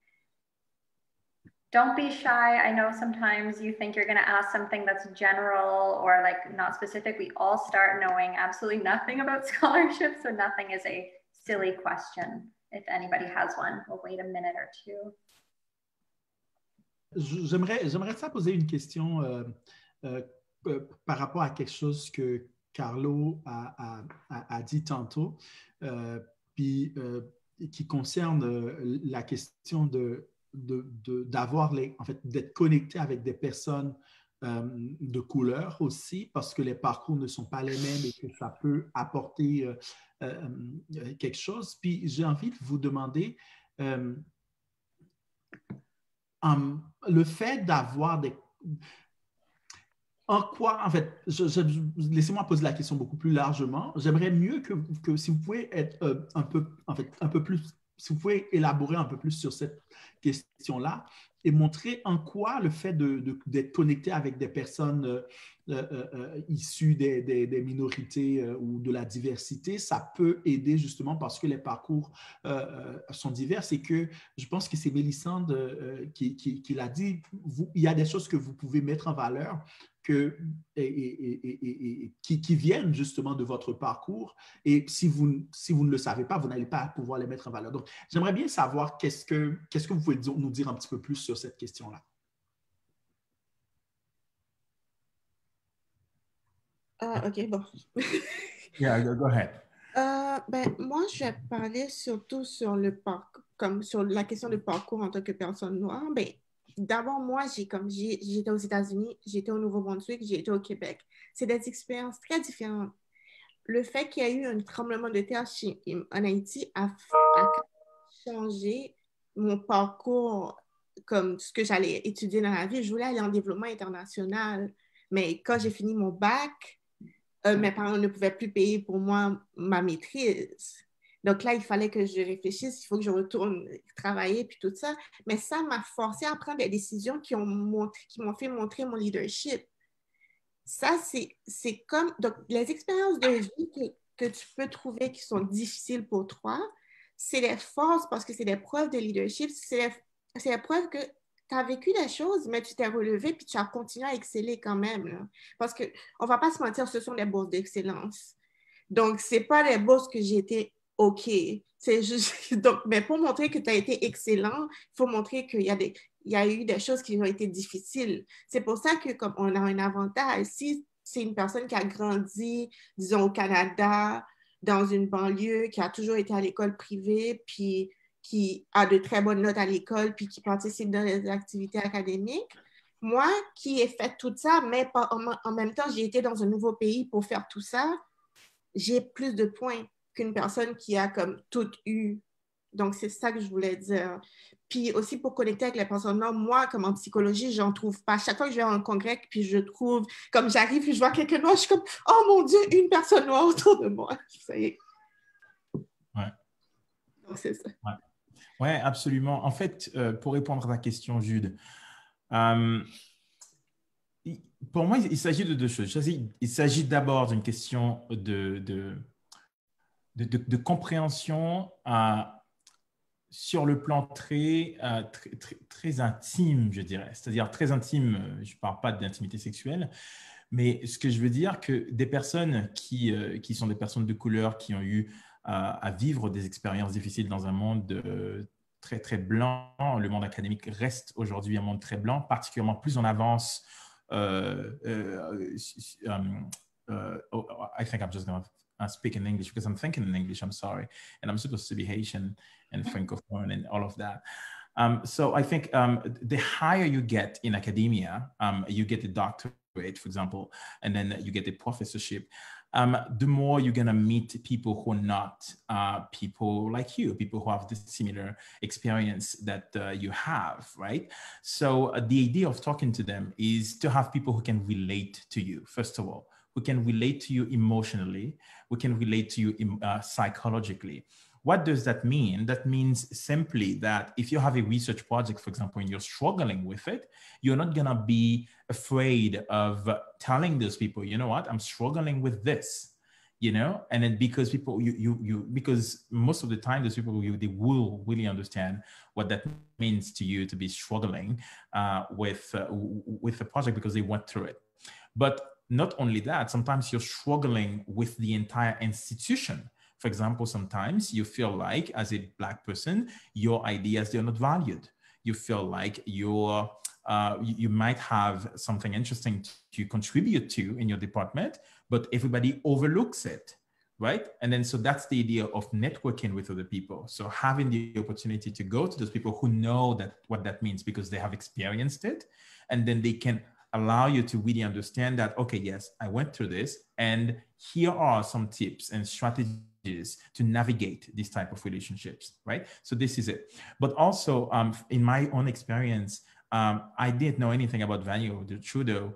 Don't be shy. I know sometimes you think you're going to ask something that's general or like not specific. We all start knowing absolutely nothing about scholarships, so nothing is a silly question. If anybody has one, we'll wait a minute or two. J'aimerais ça poser une question par rapport à quelque chose que Carlo a dit tantôt, puis qui concerne la question d'avoir en fait, d'être connecté avec des personnes de couleur aussi, parce que les parcours ne sont pas les mêmes et que ça peut apporter quelque chose. Puis j'ai envie de vous demander le fait d'avoir des... En quoi, en fait, laissez-moi poser la question beaucoup plus largement. J'aimerais mieux que si vous pouvez être un peu plus, si vous pouvez élaborer un peu plus sur cette question-là et montrer en quoi le fait d'être connecté avec des personnes issues des minorités ou de la diversité, ça peut aider justement parce que les parcours sont divers et que je pense que c'est Mélissande qui l'a dit, il y a des choses que vous pouvez mettre en valeur qui viennent justement de votre parcours et si vous ne le savez pas, vous n'allez pas pouvoir les mettre en valeur. Donc, j'aimerais bien savoir qu'est-ce que vous pouvez nous dire un petit peu plus sur cette question-là. OK, bon. Yeah, go ahead. Ben, moi, je vais parler surtout sur le parcours, comme sur la question du parcours en tant que personne noire. Ben, d'abord, moi, j'étais aux États-Unis, j'étais au Nouveau-Brunswick, j'étais au Québec. C'est des expériences très différentes. Le fait qu'il y a eu un tremblement de terre en Haïti a changé mon parcours, comme ce que j'allais étudier dans la vie. Je voulais aller en développement international, mais quand j'ai fini mon bac, mes parents ne pouvaient plus payer pour moi ma maîtrise. Donc là, il fallait que je réfléchisse, il faut que je retourne travailler, puis tout ça. Mais ça m'a forcé à prendre des décisions qui m'ont fait montrer mon leadership. Ça, c'est comme... Donc, les expériences de vie que tu peux trouver qui sont difficiles pour toi, c'est des forces parce que c'est des preuves de leadership. C'est des preuves que tu as vécu des choses, mais tu t'es relevé puis tu as continué à exceller quand même. Là. Parce qu'on ne va pas se mentir, ce sont des bourses d'excellence. Donc, ce n'est pas les bourses que j'ai été OK. C'est juste... Donc, mais pour montrer que tu as été excellent, il faut montrer qu'il y a eu des choses qui ont été difficiles. C'est pour ça que comme on a un avantage. Si c'est une personne qui a grandi, disons, au Canada, dans une banlieue, qui a toujours été à l'école privée, puis qui a de très bonnes notes à l'école, puis qui participe dans les activités académiques, moi qui ai fait tout ça, mais en même temps, j'ai été dans un nouveau pays pour faire tout ça, j'ai plus de points qu'une personne qui a comme tout eu. Donc, c'est ça que je voulais dire. Puis aussi, pour connecter avec les personnes noires, moi, comme en psychologie, j'en trouve pas. Chaque fois que je vais à un congrès, puis je trouve, comme j'arrive, puis je vois quelqu'un noir, je suis comme, oh mon Dieu, une personne noire autour de moi. Ça y est. Ouais. Donc, c'est ça. Ouais. Ouais, absolument. En fait, pour répondre à ta question, Jude, pour moi, il s'agit de deux choses. Il s'agit d'abord d'une question de compréhension sur le plan très intime, je dirais. C'est-à-dire très intime, je ne parle pas d'intimité sexuelle, mais ce que je veux dire, que des personnes qui sont des personnes de couleur, qui ont eu à vivre des expériences difficiles dans un monde très, très blanc, le monde académique reste aujourd'hui un monde très blanc, particulièrement plus on avance. I think I'm just going to speak in English because I'm thinking in English, I'm sorry. And I'm supposed to be Haitian and Francophone and all of that. So I think the higher you get in academia, you get a doctorate, for example, and then you get a professorship, the more you're going to meet people who are not people like you, people who have this similar experience that you have, right? So the idea of talking to them is to have people who can relate to you, first of all, who can relate to you emotionally, who can relate to you psychologically. What does that mean? That means simply that if you have a research project, for example, and you're struggling with it, you're not going to be afraid of telling those people, you know what, I'm struggling with this, you know? And then because people, because most of the time, those people, they will really understand what that means to you to be struggling with the project because they went through it. But not only that, sometimes you're struggling with the entire institution. For example, sometimes you feel like as a Black person, your ideas, they're not valued. You feel like you might have something interesting to contribute to in your department, but everybody overlooks it, right? And then, so that's the idea of networking with other people. So having the opportunity to go to those people who know what that means because they have experienced it, and then they can allow you to really understand that, okay, yes, I went through this, and here are some tips and strategies to navigate this type of relationships, right? So this is it. But also, in my own experience, I didn't know anything about Vanio de Trudeau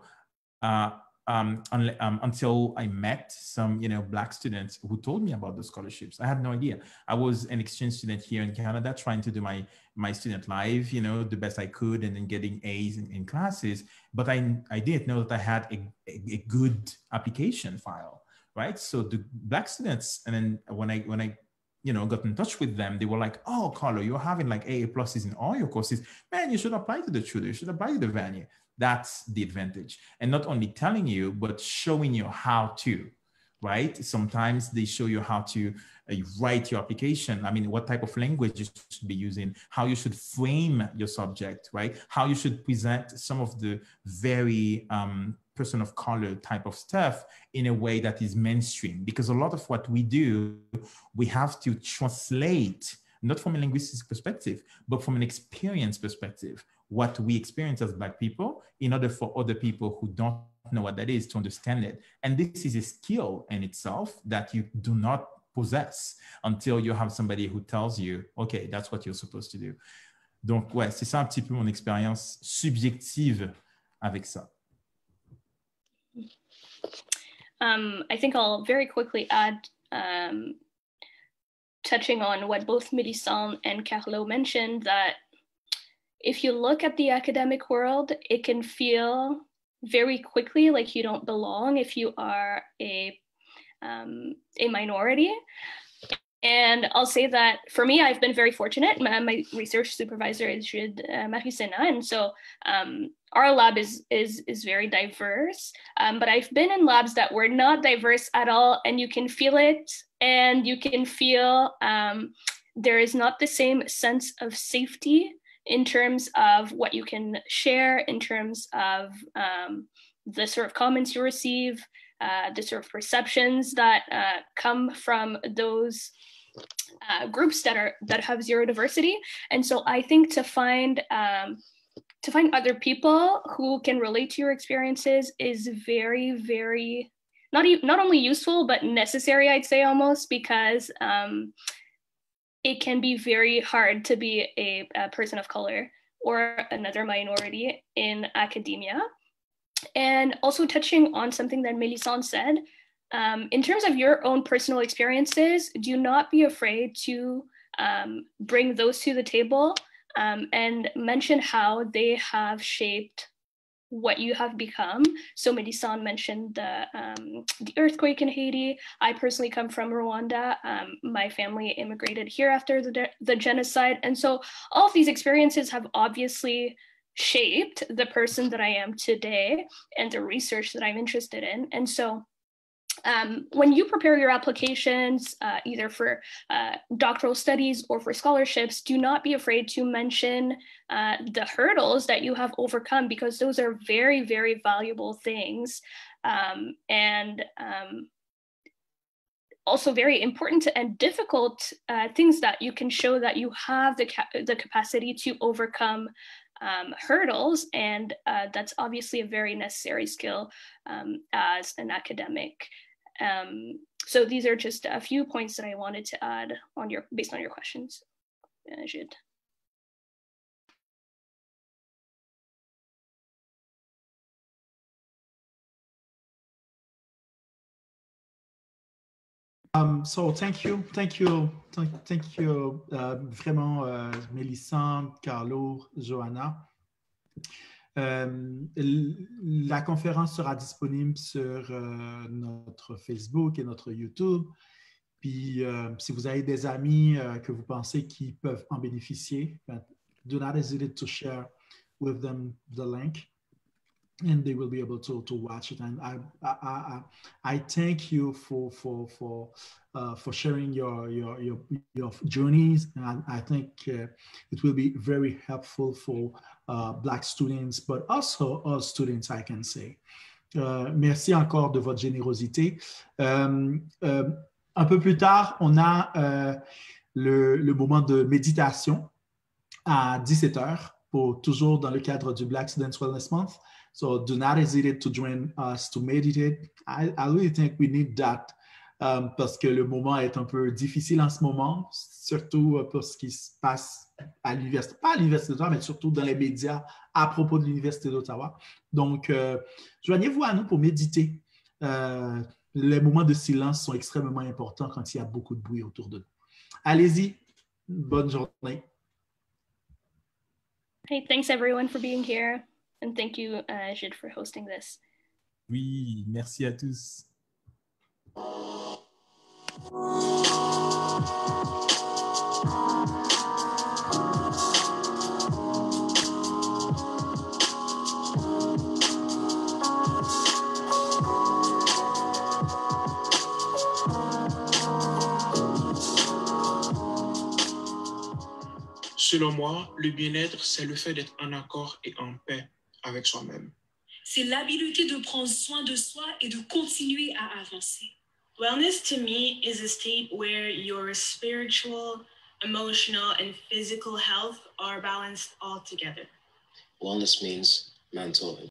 until I met some, Black students who told me about the scholarships. I had no idea. I was an exchange student here in Canada, trying to do my student life, the best I could, and then getting A's in classes. But I didn't know that I had a good application file. Right. So the Black students, and then when I got in touch with them, they were like, oh, Carlo, you're having like AA pluses in all your courses. Man, you should apply to the Trudeau. You should apply to the Vanier. That's the advantage. And not only telling you, but showing you how to, right? Sometimes they show you how to write your application. I mean, what type of language you should be using, how you should frame your subject, right? How you should present some of the very person of color type of stuff in a way that is mainstream, because a lot of what we do, we have to translate, not from a linguistic perspective, but from an experience perspective, what we experience as Black people, in order for other people who don't know what that is to understand it. And this is a skill in itself that you do not possess until you have somebody who tells you, OK, that's what you're supposed to do. Donc, ouais, c'est ça un petit peu mon expérience subjective avec ça. I think I'll very quickly add, touching on what both Mélissande and Carlo mentioned, that if you look at the academic world, it can feel very quickly like you don't belong if you are a minority. And I'll say that for me, I've been very fortunate. My research supervisor is Jude Marissena, and so our lab is very diverse. But I've been in labs that were not diverse at all, and you can feel it, and you can feel there is not the same sense of safety in terms of what you can share, in terms of the sort of comments you receive, the sort of perceptions that come from those groups that have zero diversity. And so I think to find other people who can relate to your experiences is very, very not only useful but necessary, I'd say, almost, because it can be very hard to be a person of color or another minority in academia. And also touching on something that Mélissande said, in terms of your own personal experiences, do not be afraid to bring those to the table and mention how they have shaped what you have become. So Mélissande mentioned the earthquake in Haiti. I personally come from Rwanda. My family immigrated here after the genocide. And so all of these experiences have obviously shaped the person that I am today and the research that I'm interested in. And so when you prepare your applications, either for doctoral studies or for scholarships, do not be afraid to mention the hurdles that you have overcome, because those are very, very valuable things. And also very important and difficult things that you can show that you have the capacity to overcome hurdles. And that's obviously a very necessary skill as an academic. So these are just a few points that I wanted to add based on your questions, Jude. So thank you vraiment Mélissande, Carlo, Johanna. La conférence sera disponible sur notre Facebook et notre YouTube. Puis si vous avez des amis que vous pensez qui peuvent en bénéficier, do not hesitate to share with them the link, and they will be able to watch it. And I thank you for sharing your journeys. And I think it will be very helpful for Black students, but also all students, I can say. Merci encore de votre générosité. Un peu plus tard, on a le moment de méditation à 17h, toujours dans le cadre du Black Students Wellness Month. So do not hesitate to join us to meditate. I really think we need that parce que le moment est un peu difficile en ce moment, surtout pour ce qui se passe à l'université, pas à l'Université d'Ottawa, mais surtout dans les médias à propos de l'Université d'Ottawa. Donc, joignez-vous à nous pour méditer. Les moments de silence sont extrêmement importants quand il y a beaucoup de bruit autour de nous. Allez-y, bonne journée. Hey, thanks everyone for being here. And thank you, Jude, for hosting this. Oui, merci à tous. Selon moi, le bien-être, c'est le fait d'être en accord et en paix avec soi-même. C'est l'habileté de prendre soin de soi et de continuer à avancer. Wellness to me is a state where your spiritual, emotional, and physical health are balanced all together. Wellness means mental and